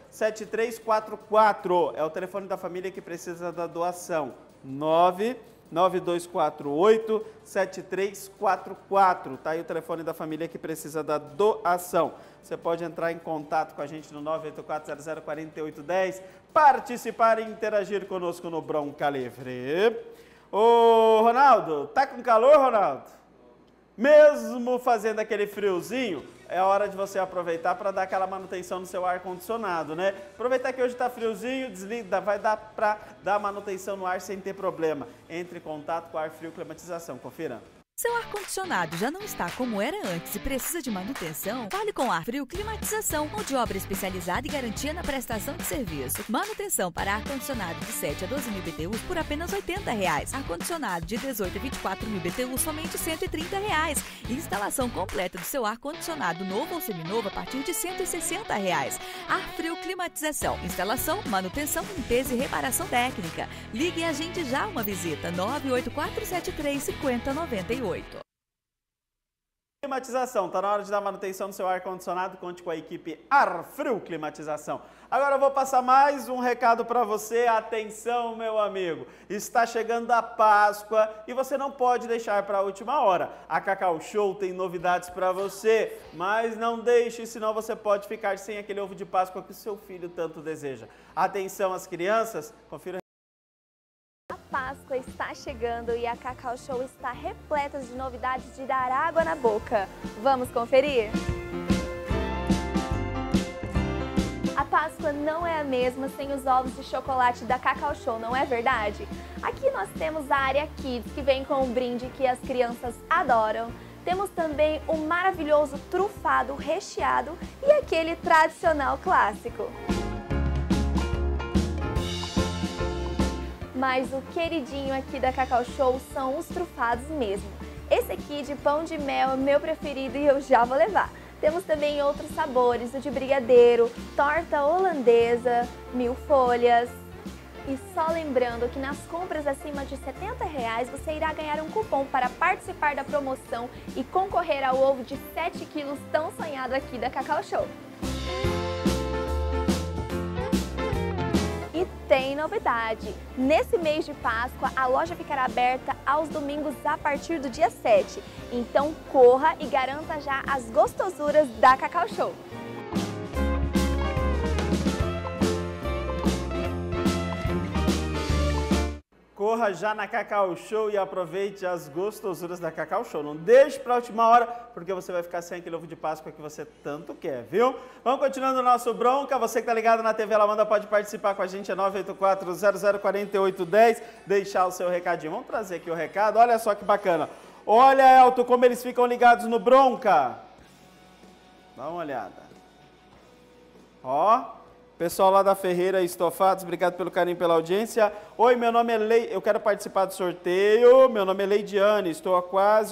99248-7344. É o telefone da família que precisa da doação. 99248-7344. 9248-7344. Tá aí o telefone da família que precisa da doação. Você pode entrar em contato com a gente no 984004810, participar e interagir conosco no Bronca Livre. Ô, Ronaldo, tá com calor, Ronaldo? Mesmo fazendo aquele friozinho, é hora de você aproveitar para dar aquela manutenção no seu ar-condicionado, né? Aproveitar que hoje está friozinho, desliga, vai dar para dar manutenção no ar sem ter problema. Entre em contato com a Ar Frio Climatização, confira. Seu ar-condicionado já não está como era antes e precisa de manutenção? Fale com Ar Frio Climatização, mão de obra especializada e garantia na prestação de serviço. Manutenção para ar-condicionado de 7 a 12 mil BTUs por apenas R$ 80. Ar-condicionado de 18 a 24 mil BTUs somente R$ 130. Instalação completa do seu ar-condicionado novo ou seminovo a partir de R$ 160. Ar Frio Climatização. Instalação, manutenção, limpeza e reparação técnica. Ligue e agende já uma visita. 98473-5098. Climatização, tá na hora de dar manutenção no seu ar-condicionado, conte com a equipe Ar Frio Climatização. Agora eu vou passar mais um recado para você, atenção meu amigo, está chegando a Páscoa e você não pode deixar para a última hora. A Cacau Show tem novidades para você, mas não deixe, senão você pode ficar sem aquele ovo de Páscoa que o seu filho tanto deseja. Atenção às crianças, confira. Páscoa está chegando e a Cacau Show está repleta de novidades de dar água na boca. Vamos conferir? A Páscoa não é a mesma sem os ovos de chocolate da Cacau Show, não é verdade? Aqui nós temos a área Kids, que vem com um brinde que as crianças adoram. Temos também o maravilhoso trufado recheado e aquele tradicional clássico. Mas o queridinho aqui da Cacau Show são os trufados mesmo. Esse aqui de pão de mel é meu preferido e eu já vou levar. Temos também outros sabores, o de brigadeiro, torta holandesa, 1000 folhas. E só lembrando que nas compras acima de R$ 70 você irá ganhar um cupom para participar da promoção e concorrer ao ovo de 7 quilos tão sonhado aqui da Cacau Show. E tem novidade! Nesse mês de Páscoa, a loja ficará aberta aos domingos a partir do dia 7. Então corra e garanta já as gostosuras da Cacau Show. Corra já na Cacau Show e aproveite as gostosuras da Cacau Show. Não deixe para a última hora, porque você vai ficar sem aquele ovo de Páscoa que você tanto quer, viu? Vamos continuando o nosso Bronca. Você que está ligado na TV Alamanda pode participar com a gente, é 984-004810, deixar o seu recadinho. Vamos trazer aqui o recado, olha só que bacana. Olha, Elton, como eles ficam ligados no Bronca. Dá uma olhada. Ó. Pessoal lá da Ferreira Estofados, obrigado pelo carinho, pela audiência. Oi, meu nome é eu quero participar do sorteio. Meu nome é Leidiane, estou quase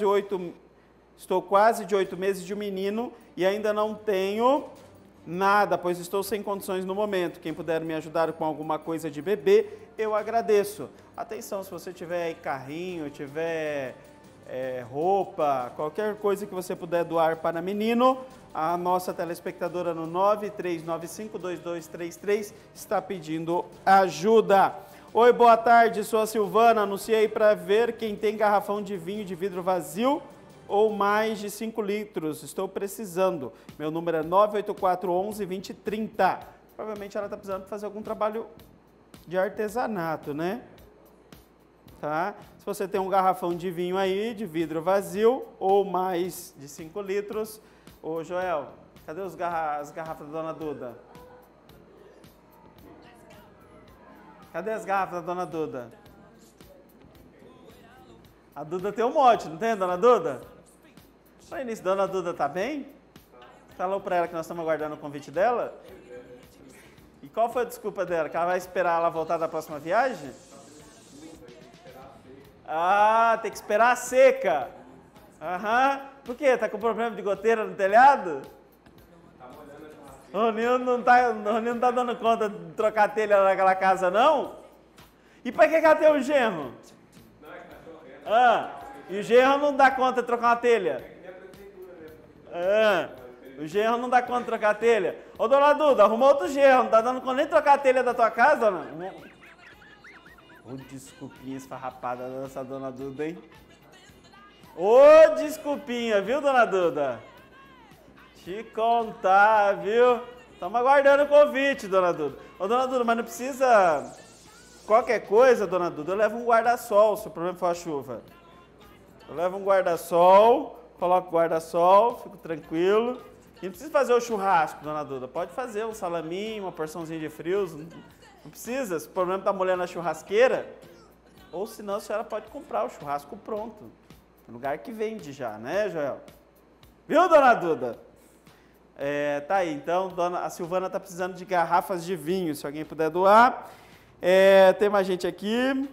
de 8 meses de um menino e ainda não tenho nada, pois estou sem condições no momento. Quem puder me ajudar com alguma coisa de bebê, eu agradeço. Atenção, se você tiver aí carrinho, tiver roupa, qualquer coisa que você puder doar para menino, a nossa telespectadora no 93952233 está pedindo ajuda. Oi, boa tarde, sou a Silvana, anunciei para ver quem tem garrafão de vinho de vidro vazio ou mais de 5 litros, estou precisando. Meu número é 98411-2030. Provavelmente ela está precisando fazer algum trabalho de artesanato, né? Tá? Se você tem um garrafão de vinho aí, de vidro vazio ou mais de 5 litros, ô Joel, cadê as garrafas da Dona Duda? Cadê as garrafas da Dona Duda? A Duda tem um mote, não tem, Dona Duda? Oi, início, Dona Duda tá bem? Falou pra ela que nós estamos aguardando o convite dela? E qual foi a desculpa dela? Que ela vai esperar ela voltar da próxima viagem? Ah, tem que esperar a seca. Aham. Por quê? Tá com problema de goteira no telhado? O Roninho não tá dando conta de trocar a telha naquela casa, não? E pra que ela tem um genro? E o genro não dá conta de trocar uma telha? O genro não dá conta de trocar a telha? Ô, Dona Duda, arruma outro genro, não tá dando conta nem de trocar a telha da tua casa, dona? Ô, desculpinha esfarrapada dessa dona Duda, hein? Ô, desculpinha, viu, dona Duda? Te contar, viu? Estamos aguardando o convite, dona Duda. Ô, dona Duda, mas não precisa... Qualquer coisa, dona Duda, eu levo um guarda-sol, se o problema for a chuva. Eu levo um guarda-sol, coloco o guarda-sol, fico tranquilo. E não precisa fazer o churrasco, dona Duda. Pode fazer um salaminho, uma porçãozinha de frios. Não precisa. Se o problema está molhando a churrasqueira, ou senão a senhora pode comprar o churrasco pronto. Tem lugar que vende já, né, Joel? Viu, dona Duda? Tá aí, então, a Silvana está precisando de garrafas de vinho, se alguém puder doar. Tem mais gente aqui.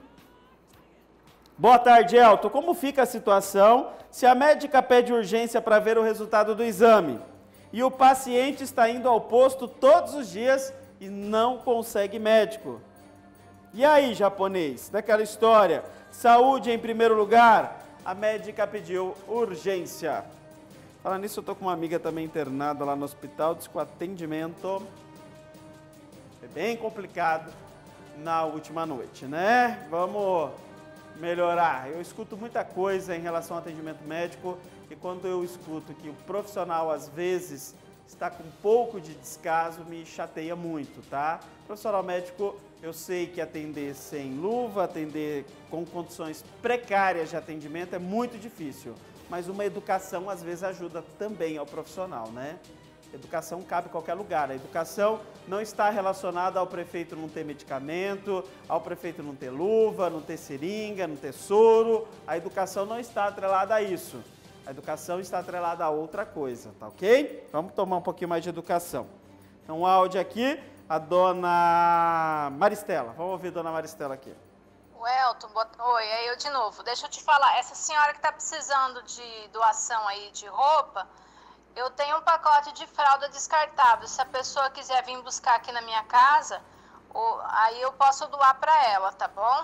Boa tarde, Elton. Como fica a situação se a médica pede urgência para ver o resultado do exame e o paciente está indo ao posto todos os dias e não consegue médico? E aí, japonês, daquela história, saúde em primeiro lugar, a médica pediu urgência. Falando nisso, eu tô com uma amiga também internada lá no hospital, diz que o atendimento foi bem complicado na última noite, né? Vamos melhorar. Eu escuto muita coisa em relação ao atendimento médico e quando eu escuto que o profissional às vezes está com um pouco de descaso, me chateia muito, tá? O profissional médico, eu sei que atender sem luva, atender com condições precárias de atendimento é muito difícil, mas uma educação às vezes ajuda também ao profissional, né? Educação cabe em qualquer lugar. A educação não está relacionada ao prefeito não ter medicamento, ao prefeito não ter luva, não ter seringa, não ter soro. A educação não está atrelada a isso. A educação está atrelada a outra coisa, tá ok? Vamos tomar um pouquinho mais de educação. Então, um áudio aqui, a dona Maristela. Vamos ouvir a dona Maristela aqui. O Elton, oi, é eu de novo. Deixa eu te falar, essa senhora que está precisando de doação aí de roupa, eu tenho um pacote de fralda descartável. Se a pessoa quiser vir buscar aqui na minha casa, aí eu posso doar para ela, tá bom?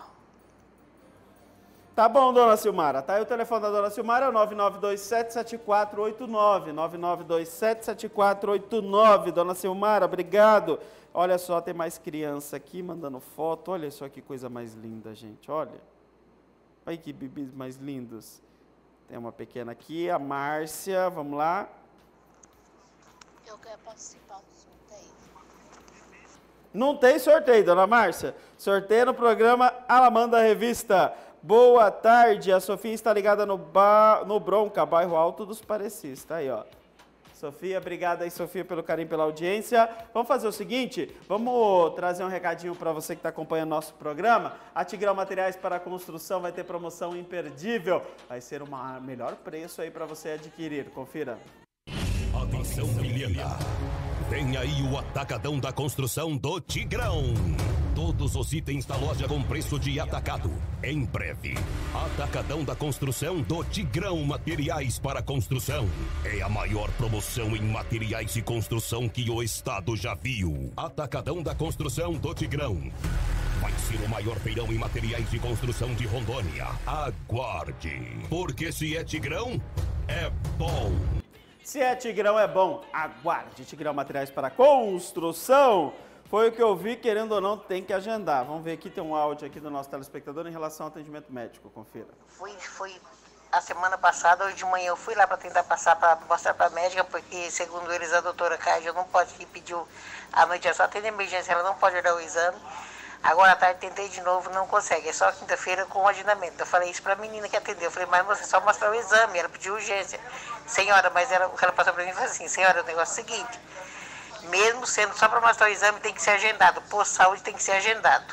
Tá bom, dona Silmara. Tá aí o telefone da dona Silmara, é o 9927-7489. 9927-7489. Dona Silmara, obrigado. Olha só, tem mais criança aqui mandando foto. Olha só que coisa mais linda, gente. Olha. Olha que bebês mais lindos. Tem uma pequena aqui, a Márcia. Vamos lá. Eu quero participar do sorteio. Não tem sorteio, dona Márcia. Sorteio no programa Alamanda Revista. Boa tarde, a Sofia está ligada no Bronca, bairro Alto dos Parecis. Tá aí, ó. Sofia, obrigada aí, Sofia, pelo carinho, pela audiência. Vamos fazer o seguinte, vamos trazer um recadinho para você que está acompanhando nosso programa. A Tigrão Materiais para Construção vai ter promoção imperdível. Vai ser o melhor preço aí para você adquirir. Confira. Atenção, Vilhena. Vem aí o atacadão da construção do Tigrão. Todos os itens da loja com preço de atacado. Em breve, atacadão da construção do Tigrão Materiais para Construção. É a maior promoção em materiais de construção que o estado já viu. Atacadão da construção do Tigrão. Vai ser o maior feirão em materiais de construção de Rondônia. Aguarde. Porque se é Tigrão, é bom. Se é Tigrão é bom, aguarde. Tigrão Materiais para Construção. Foi o que eu vi, querendo ou não, tem que agendar. Vamos ver aqui, tem um áudio aqui do nosso telespectador em relação ao atendimento médico. Confira. Fui a semana passada, hoje de manhã eu fui lá para tentar passar para mostrar para a médica, porque segundo eles a doutora Cádia não pode, que pediu a mediação, atender emergência, ela não pode olhar o exame. Agora à tarde tentei de novo, não consegue, é só quinta-feira com o agendamento. Eu falei isso para a menina que atendeu, eu falei, mas você só mostrar o exame, ela pediu urgência. Senhora, mas o que ela passou para mim foi assim, senhora, o negócio é o seguinte, mesmo sendo só para mostrar o exame, tem que ser agendado, posto de saúde tem que ser agendado.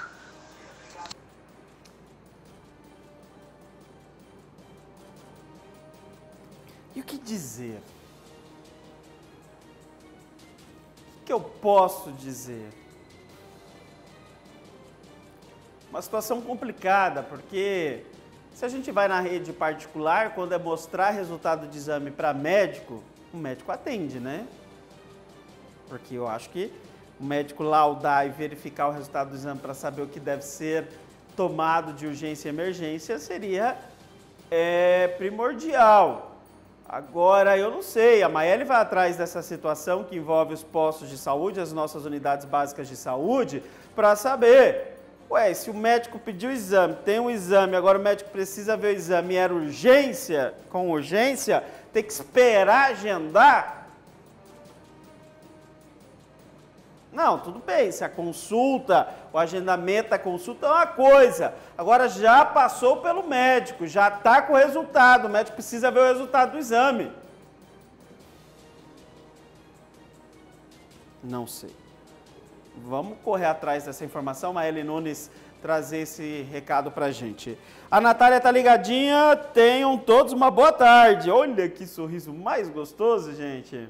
E o que dizer? O que eu posso dizer? Uma situação complicada, porque se a gente vai na rede particular, quando é mostrar resultado de exame para médico, o médico atende, né? Porque eu acho que o médico laudar e verificar o resultado do exame para saber o que deve ser tomado de urgência e emergência seria primordial. Agora, eu não sei, a Maeli vai atrás dessa situação que envolve os postos de saúde, as nossas unidades básicas de saúde, para saber Ué, se o médico pediu o exame, tem um exame, agora o médico precisa ver o exame e era urgência, com urgência, tem que esperar agendar? Não, tudo bem, se a consulta, o agendamento da consulta é uma coisa. Agora já passou pelo médico, já está com o resultado, o médico precisa ver o resultado do exame. Não sei. Vamos correr atrás dessa informação, Maeli Nunes trazer esse recado pra gente. A Natália tá ligadinha, tenham todos uma boa tarde. Olha que sorriso mais gostoso, gente.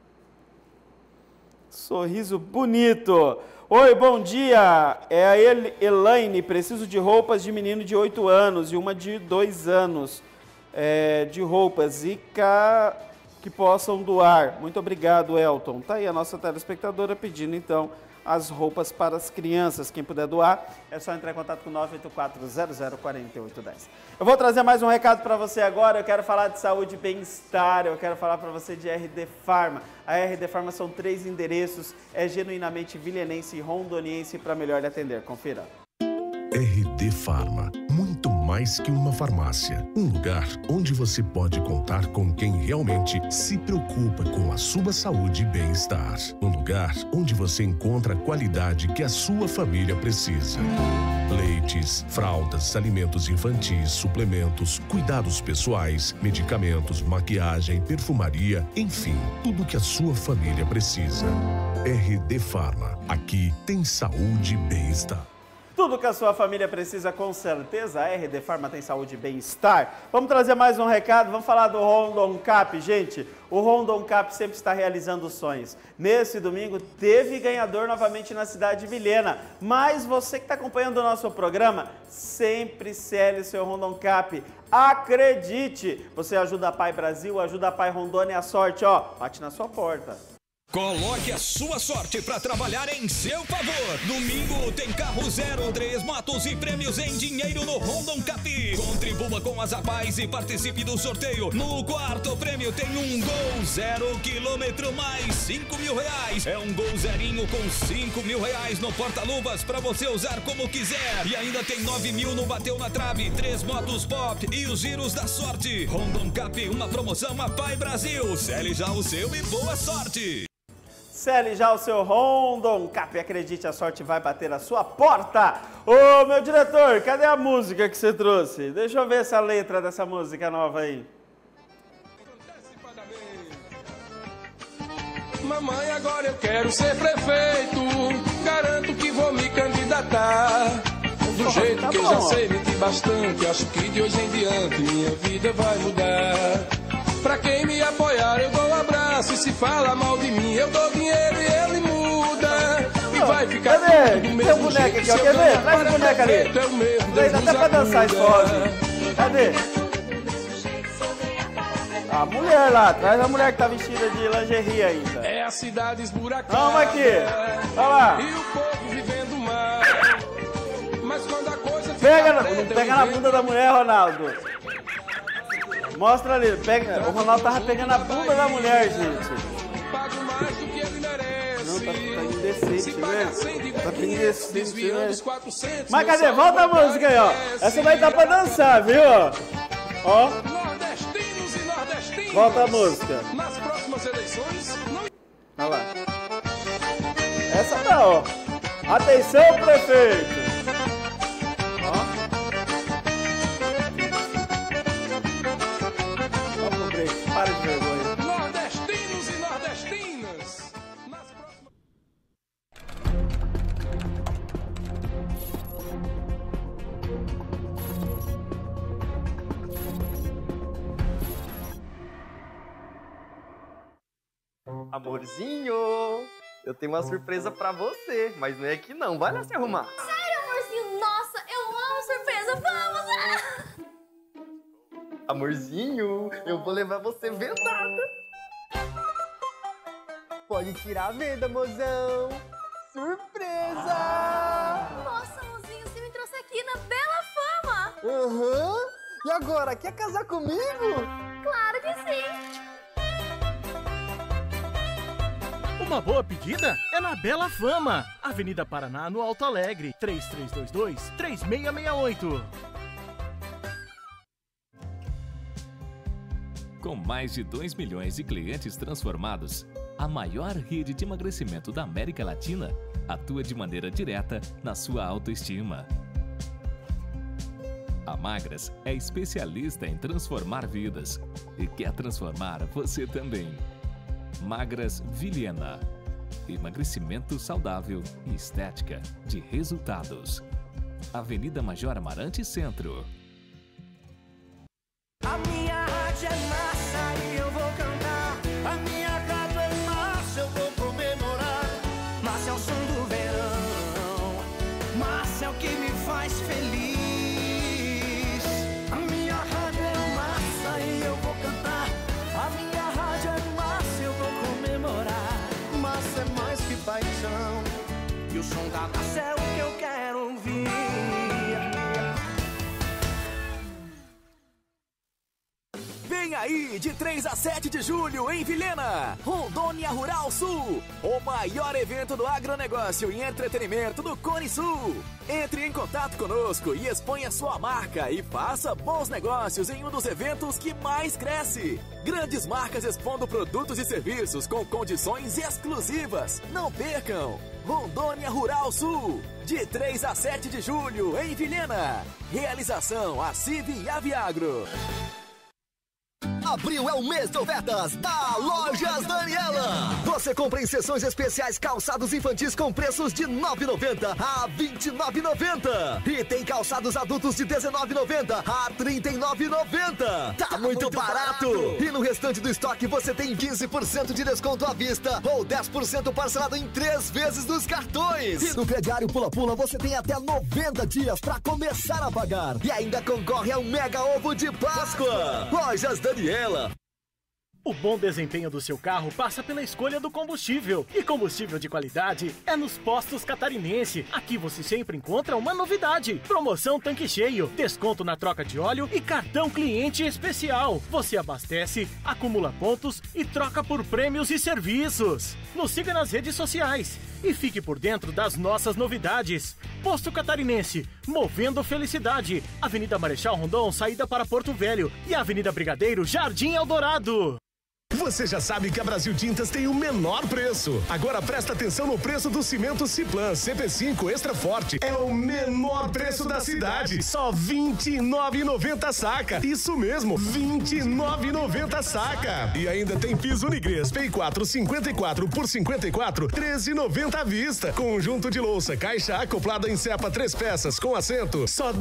Sorriso bonito. Oi, bom dia. É a Elaine, preciso de roupas de menino de 8 anos e uma de 2 anos. De roupas que possam doar. Muito obrigado, Elton. Tá aí a nossa telespectadora pedindo, então, as roupas para as crianças. Quem puder doar, é só entrar em contato com 984-004810. Eu vou trazer mais um recado para você agora. Eu quero falar de saúde e bem-estar. Eu quero falar para você de RD Pharma. A RD Pharma são 3 endereços. É genuinamente vilhenense e rondoniense para melhor lhe atender. Confira. RD Pharma. Muito mais que uma farmácia. Um lugar onde você pode contar com quem realmente se preocupa com a sua saúde e bem-estar. Um lugar onde você encontra a qualidade que a sua família precisa. Leites, fraldas, alimentos infantis, suplementos, cuidados pessoais, medicamentos, maquiagem, perfumaria, enfim, tudo que a sua família precisa. RD Pharma. Aqui tem saúde e bem-estar. Tudo que a sua família precisa, com certeza, a RD Pharma tem saúde e bem-estar. Vamos trazer mais um recado, vamos falar do Rondon Cap, gente. O Rondon Cap sempre está realizando sonhos. Nesse domingo teve ganhador novamente na cidade de Vilhena. Mas você que está acompanhando o nosso programa, sempre cele o seu Rondon Cap. Acredite, você ajuda a Pai Brasil, ajuda a Pai Rondônia, a sorte, ó, bate na sua porta. Coloque a sua sorte para trabalhar em seu favor. Domingo tem carro 0, 3 motos e prêmios em dinheiro no Rondon Cap. Contribua com as APAES e participe do sorteio. No quarto prêmio tem um Gol 0 km mais 5 mil reais. É um Gol zerinho com 5 mil reais no porta-luvas para você usar como quiser. E ainda tem 9 mil no Bateu na Trave, 3 motos pop e os giros da sorte. Rondon Cap, uma promoção a Pai Brasil. Cele já o seu e boa sorte. Cele já o seu Rondon Cap, acredite, a sorte vai bater a sua porta. Ô, meu diretor, cadê a música que você trouxe? Deixa eu ver essa letra dessa música nova aí. Mamãe, agora eu quero ser prefeito, garanto que vou me candidatar. Do jeito que eu já sei mentir bastante, acho que de hoje em diante minha vida vai mudar. Pra quem me apoiar eu dou um abraço, e se fala mal de mim eu dou dinheiro e ele muda. E vai ficar tudo do mesmo jeito. Aqui, ó, quer ver? Traz a boneca ali. Traz até pra dançar esforço. Cadê? A mulher lá, traz a mulher que tá vestida de lingerie ainda. É a cidade esburacada. Vamos aqui, olha lá. E o povo vivendo mal. Mas quando a coisa pega na bunda da mulher, Ronaldo. Mostra ali, pega. O Ronaldo tava pegando a bunda da mulher, gente. Pago mais do que ele merece. Não, tá indecente, né? Tá indecente, né? 400, mas cadê? Volta a música aí, ó. Essa daí tá pra dançar, viu? Ó. Nordestinos e nordestinas. Volta a música. Nas próximas eleições, não... Olha lá. Essa tá, ó. Atenção, prefeito. Para de vergonha. Nordestinos e nordestinas. Nas próximas... Amorzinho, eu tenho uma surpresa pra você, mas não é aqui não, vai lá se arrumar. Sério, amorzinho? Nossa, eu amo surpresa, vamos! Amorzinho, eu vou levar você vendada. Pode tirar a venda, mozão. Surpresa! Nossa, amorzinho, você me trouxe aqui na Bela Fama. Aham. E agora, quer casar comigo? Claro que sim. O Uma boa pedida é na Bela Fama, Avenida Paraná, no Alto Alegre, 3322-3668. Com mais de 2 milhões de clientes transformados, a maior rede de emagrecimento da América Latina atua de maneira direta na sua autoestima. A Magras é especialista em transformar vidas e quer transformar você também. Magras Vilhena. Emagrecimento saudável e estética de resultados. Avenida Major Amarante Centro. A minha rádio é massa e eu vou cantar. A minha rádio é massa, eu vou comemorar. Massa é o som do verão. Massa é o que me faz feliz. A minha rádio é massa e eu vou cantar. A minha rádio é massa, eu vou comemorar. Massa é mais que paixão. E o som da massa é o que eu quero ouvir. Vem aí, de 3 a 7 de julho, em Vilhena, Rondônia Rural Sul, o maior evento do agronegócio e entretenimento do Cone Sul. Entre em contato conosco e exponha sua marca e faça bons negócios em um dos eventos que mais cresce. Grandes marcas expondo produtos e serviços com condições exclusivas. Não percam! Rondônia Rural Sul, de 3 a 7 de julho, em Vilhena. Realização a CIV e Aviagro. Abril é o mês de ofertas da Lojas Daniela. Você compra em sessões especiais calçados infantis com preços de R$ 9,90 a R$ 29,90. E tem calçados adultos de R$ 19,90 a R$ 39,90. Tá muito barato! E no restante do estoque você tem 15% de desconto à vista ou 10% parcelado em 3 vezes nos cartões. E no crediário Pula Pula você tem até 90 dias para começar a pagar. E ainda concorre a um mega ovo de Páscoa. Lojas Daniela. O bom desempenho do seu carro passa pela escolha do combustível. E combustível de qualidade é nos Postos Catarinense. Aqui você sempre encontra uma novidade. Promoção tanque cheio, desconto na troca de óleo e cartão cliente especial. Você abastece, acumula pontos e troca por prêmios e serviços. Nos siga nas redes sociais e fique por dentro das nossas novidades. Posto Catarinense, movendo felicidade. Avenida Marechal Rondon, saída para Porto Velho. E Avenida Brigadeiro, Jardim Eldorado. Você já sabe que a Brasil Tintas tem o menor preço. Agora presta atenção no preço do cimento Ciplan CP5 Extra Forte. É o menor preço da cidade. Só R$ 29,90 saca. Isso mesmo, R$ 29,90 saca. E ainda tem piso Unigres P4 54 por 54, R$ 13,90 à vista. Conjunto de louça, caixa acoplada em cepa 3 peças com assento, só R$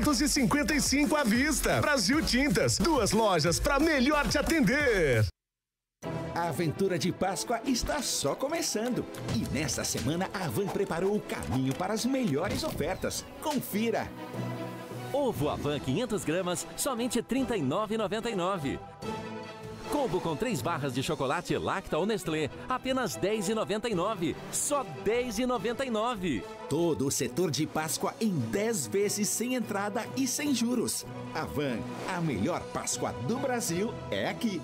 255 à vista. Brasil Tintas, 2 lojas para melhor te atender. A aventura de Páscoa está só começando. E nesta semana a Havan preparou o caminho para as melhores ofertas. Confira! Ovo Havan 500 gramas, somente R$ 39,99. Combo com 3 barras de chocolate Lacta ou Nestlé, apenas R$ 10,99. Só R$ 10,99. Todo o setor de Páscoa em 10 vezes sem entrada e sem juros. Havan, a melhor Páscoa do Brasil é aqui.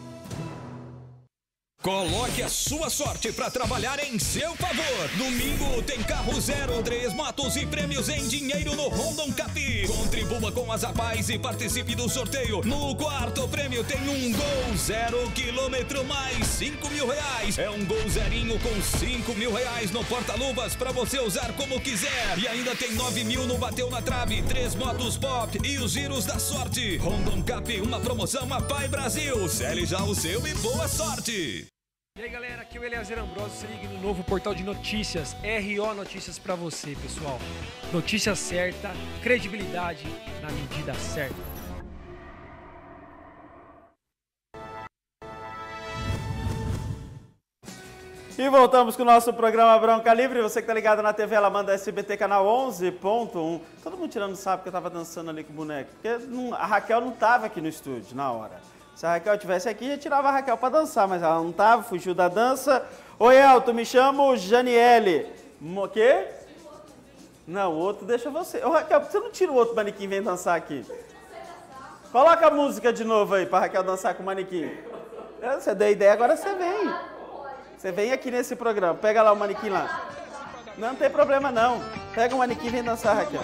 Coloque a sua sorte para trabalhar em seu favor. Domingo tem carro 0, 3 motos e prêmios em dinheiro no Rondon Cap. Contribua com as APAES e participe do sorteio. No 4º prêmio tem um Gol 0 km mais R$ 5.000. É um Gol zerinho com R$ 5.000 no porta-luvas para você usar como quiser. E ainda tem 9.000 no Bateu na Trave, 3 motos Pop e os giros da sorte. Rondon Cap, uma promoção APAE Brasil. Cele já o seu e boa sorte. E aí galera, aqui é o Eliezer Ambrosio, se ligue no novo portal de notícias, RO Notícias pra você, pessoal. Notícia certa, credibilidade na medida certa. E voltamos com o nosso programa Bronca Livre. Você que tá ligado na TV, ela manda SBT canal 11.1. Todo mundo tirando sapo que eu tava dançando ali com o boneco, porque a Raquel não tava aqui no estúdio na hora. Se a Raquel tivesse aqui, já tirava a Raquel para dançar, mas ela não tava, fugiu da dança. Oi, Elton, me chamo Janiele. O quê? Não, o outro deixa você. Ô, Raquel, por que você não tira o outro manequim e vem dançar aqui? Coloca a música de novo aí para Raquel dançar com o manequim. Você deu ideia, agora você vem. Você vem aqui nesse programa, pega lá o manequim lá. Não tem problema não. Pega o manequim e vem dançar, Raquel.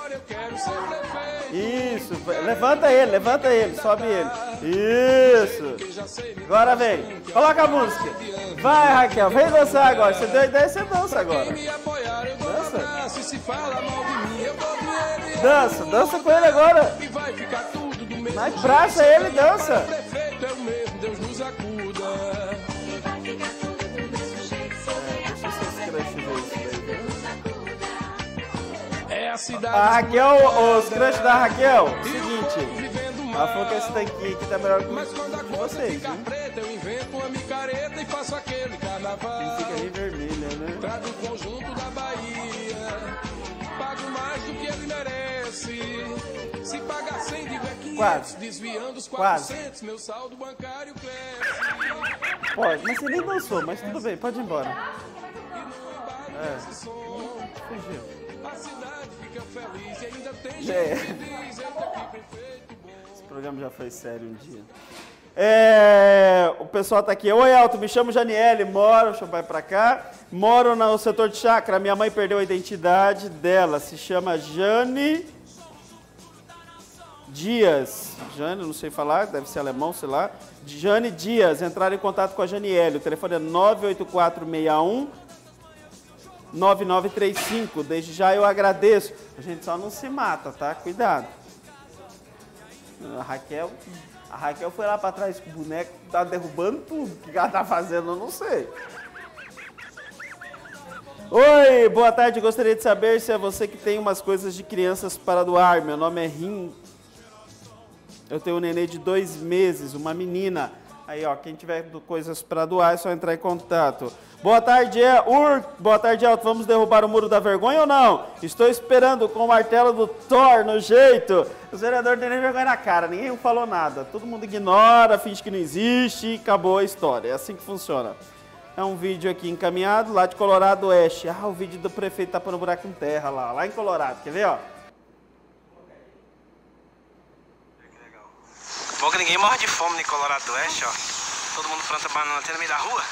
Isso, levanta ele, sobe ele. Isso. Agora vem, coloca a música. Vai, Raquel, vem dançar agora. Você deu a ideia, você dança agora. Dança. Dança com ele agora. Vai, praça ele, dança. A Raquel, os crush da Raquel, seguinte, ela falou que esse tanquinho aqui tá melhor que o de vocês, viu? Ele fica aí vermelha, né? Trago o conjunto da Bahia, pago mais do que ele merece. Se pagar 100 de 500, desviando os 400, meu saldo bancário cresce. Pode, mas você nem dançou, mas tudo bem, pode ir embora. Fugiu. A cidade fica feliz e ainda tem gente Esse programa já foi sério um dia. O pessoal tá aqui. Oi, Elton, me chamo Janiele, deixa eu vai pra cá. Moro no setor de chácara. Minha mãe perdeu a identidade dela. Se chama Jane Dias. Jane, não sei falar, deve ser alemão, sei lá. Jane Dias. Entrar em contato com a Janiele. O telefone é 98461 9935, desde já eu agradeço. A gente só não se mata, tá? Cuidado. A Raquel foi lá pra trás com o boneco, tá derrubando tudo. O que ela tá fazendo, eu não sei. Oi, boa tarde. Gostaria de saber se é você que tem umas coisas de crianças para doar. Meu nome é Rim. Eu tenho um nenê de 2 meses, uma menina. Aí, ó, quem tiver coisas para doar é só entrar em contato. Boa tarde, Boa tarde, Elton. Vamos derrubar o muro da vergonha ou não? Estou esperando com o martelo do Thor no jeito. Os vereadores não têm nem vergonha na cara, ninguém falou nada. Todo mundo ignora, finge que não existe e acabou a história. É assim que funciona. É um vídeo aqui encaminhado lá de Colorado Oeste. O vídeo do prefeito tapando buraco em terra lá em Colorado. Quer ver, ó? Bom que ninguém morre de fome no Colorado Oeste, ó. Todo mundo planta banana até no meio da rua.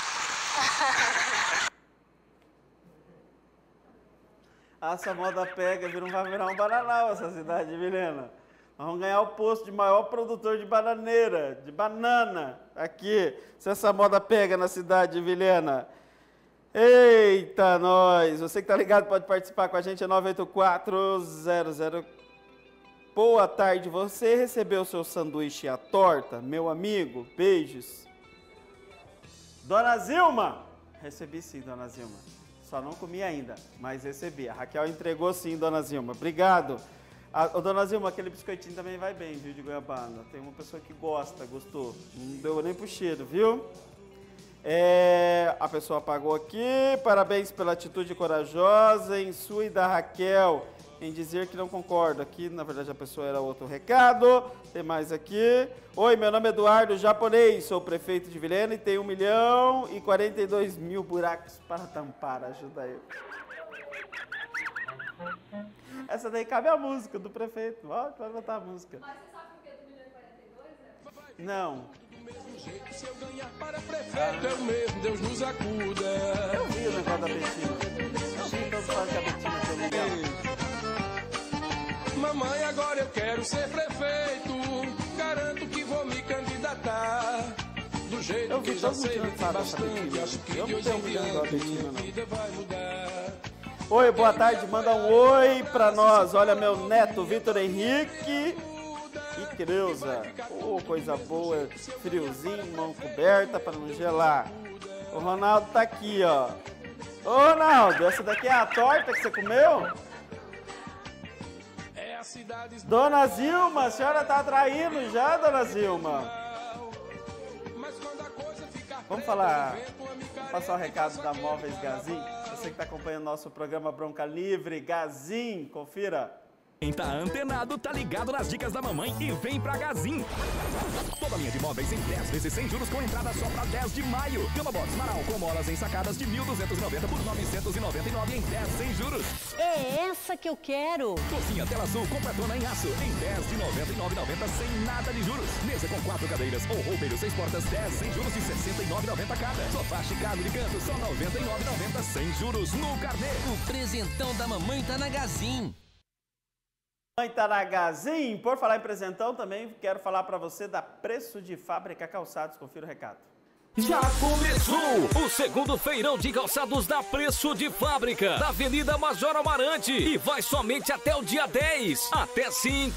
Essa moda pega, vai virar um bananal essa cidade, Milena. Nós vamos ganhar o posto de maior produtor de bananeira, de banana, aqui. Se essa moda pega na cidade de Vilhena. Eita, nós! Você que tá ligado pode participar com a gente, é 98400. Boa tarde, você recebeu o seu sanduíche e a torta? Meu amigo, beijos. Dona Zilma! Recebi sim, Dona Zilma. Só não comi ainda, mas recebi. A Raquel entregou sim, Dona Zilma. Obrigado. Dona Zilma, aquele biscoitinho também vai bem, viu, de goiabada. Tem uma pessoa que gostou. Não deu nem pro cheiro, viu? A pessoa pagou aqui. Parabéns pela atitude corajosa em sua e da Raquel em dizer que não concorda. Aqui, na verdade, a pessoa era outro recado. Tem mais aqui. Oi, meu nome é Eduardo Japonês, sou prefeito de Vilhena e tenho 1.042.000 buracos para tampar. Ajuda aí. Essa daí cabe a música do prefeito. Ó, vai botar a música. Mas você sabe por que do 1.042? Não. Se eu ganhar para prefeito, é o mesmo, Deus nos acuda. Eu vi o negócio da Betina. Eu vi todos falando que a Betina tem legal. Mamãe, agora eu quero ser prefeito. Garanto que vou me candidatar. Do jeito que já sei bastante. Acho que de hoje em diante minha vida vai mudar. Oi, boa tarde. Manda um oi pra nós. Olha, meu neto Vitor Henrique e Creuza. Coisa boa. Friozinho, mão coberta pra não gelar. O Ronaldo tá aqui, ó. Ô, Ronaldo, essa daqui é a torta que você comeu? Dona Zilma, a senhora tá traindo já, Dona Zilma? Vamos passar o recado da Móveis Gazin? Você que está acompanhando nosso programa Bronca Livre, Gazin, confira. Quem tá antenado, tá ligado nas dicas da mamãe e vem pra Gazin. Toda linha de móveis em 10 vezes sem juros com entrada só pra 10 de maio. Cama Box Marau com molas ensacadas de 1.290 por 999 em 10 sem juros. É essa que eu quero. Cozinha Tela Azul completona em aço em 10 de 99,90 sem nada de juros. Mesa com 4 cadeiras ou roupeiro 6 portas 10 sem juros de 69,90 cada. Sofá Chicago de canto só 99,90 sem juros no carnê. O presentão da mamãe tá na Gazin. Mãe tá na Gazin. Por falar em presentão, também quero falar para você da Preço de Fábrica Calçados. Confira o recado. Já começou o segundo feirão de calçados da Preço de Fábrica, da Avenida Major Amarante, e vai somente até o dia 10, até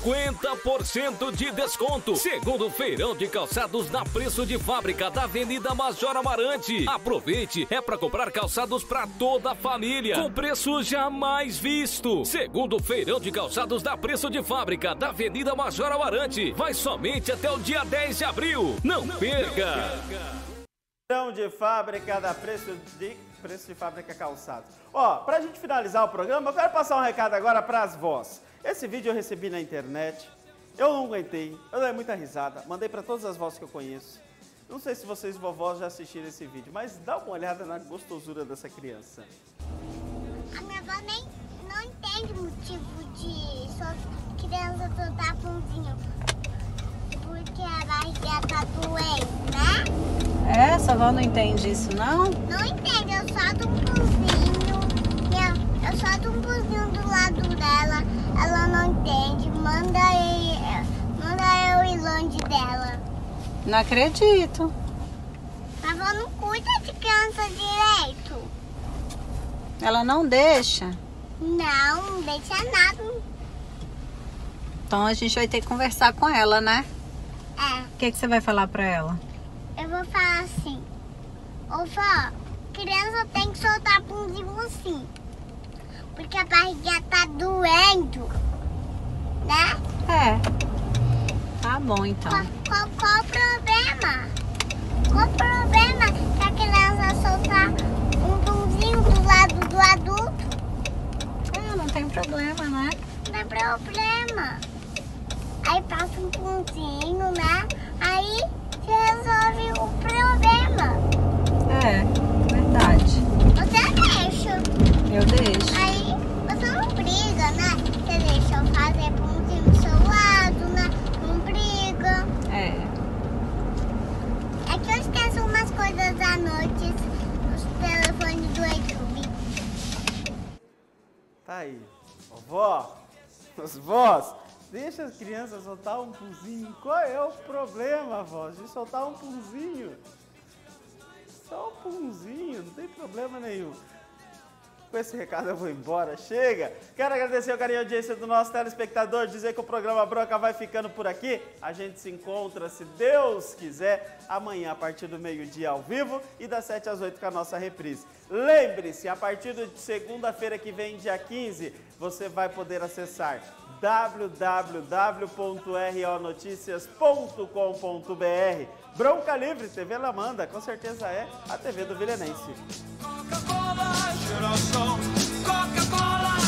50% de desconto. Segundo feirão de calçados da Preço de Fábrica, da Avenida Major Amarante. Aproveite, é para comprar calçados para toda a família, com preço jamais visto. Segundo feirão de calçados da Preço de Fábrica, da Avenida Major Amarante, vai somente até o dia 10 de abril. Não perca! De fábrica da Preço de Fábrica Calçados. Ó, pra gente finalizar o programa, eu quero passar um recado agora pras vós. Esse vídeo eu recebi na internet, eu não aguentei, eu dei muita risada, mandei pra todas as vós que eu conheço. Não sei se vocês vovós já assistiram esse vídeo, mas dá uma olhada na gostosura dessa criança. A minha avó nem não entende o motivo de criança soltar pãozinho. Porque a barriga tá doendo, né? É, sua avó não entende isso, não? Não entende, eu solto um pãozinho. Eu solto um pãozinho do lado dela, ela não entende. Manda eu ir longe dela. Não acredito. A avó não cuida de criança direito. Ela não deixa? Não deixa nada. Então a gente vai ter que conversar com ela, né? É. O que você vai falar pra ela? Eu vou falar assim: ô vó, criança tem que soltar pãozinho assim, porque a barriga tá doendo, né? É. Tá bom, então. Qual o problema? Qual o problema que a criança soltar um pãozinho do lado do adulto? Não tem problema, né? Não tem problema. Aí passa um pãozinho, né? Aí você resolve o problema. É, verdade. Você deixa. Eu deixo. Aí você não briga, né? Você deixa eu fazer pãozinho do seu lado, né? Não briga. É. É que eu esqueço umas coisas à noite nos telefones do YouTube. Tá aí. Ó, vó, os vós, deixa as crianças soltar um pãozinho. Qual é o problema, vó, de soltar um pãozinho? Só um pãozinho, não tem problema nenhum. Com esse recado eu vou embora, chega! Quero agradecer o carinho e a audiência do nosso telespectador, dizer que o programa Bronca vai ficando por aqui. A gente se encontra, se Deus quiser, amanhã a partir do meio-dia ao vivo e das 7 às 8 com a nossa reprise. Lembre-se, a partir de segunda-feira que vem, dia 15, você vai poder acessar www.ronoticias.com.br. Bronca Livre, TV Lamanda, com certeza é a TV do Vilenense. Coca-Cola, geração Coca-Cola.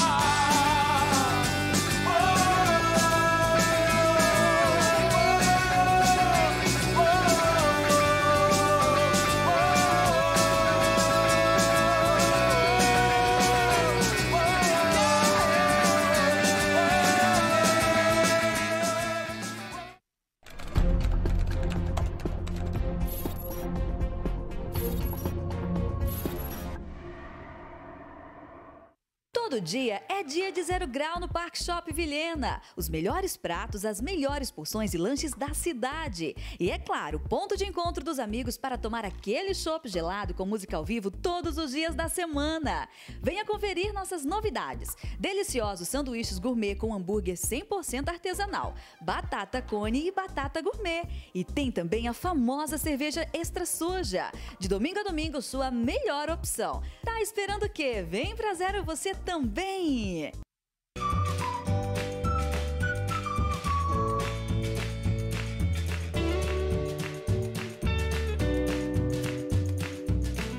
Todo dia é dia de 0 grau no Parque Shop Vilhena. Os melhores pratos, as melhores porções e lanches da cidade. E é claro, ponto de encontro dos amigos para tomar aquele chopp gelado com música ao vivo todos os dias da semana. Venha conferir nossas novidades. Deliciosos sanduíches gourmet com hambúrguer 100% artesanal, batata cone e batata gourmet. E tem também a famosa cerveja extra suja. De domingo a domingo, sua melhor opção. Tá esperando o quê? Vem pra 0 você também!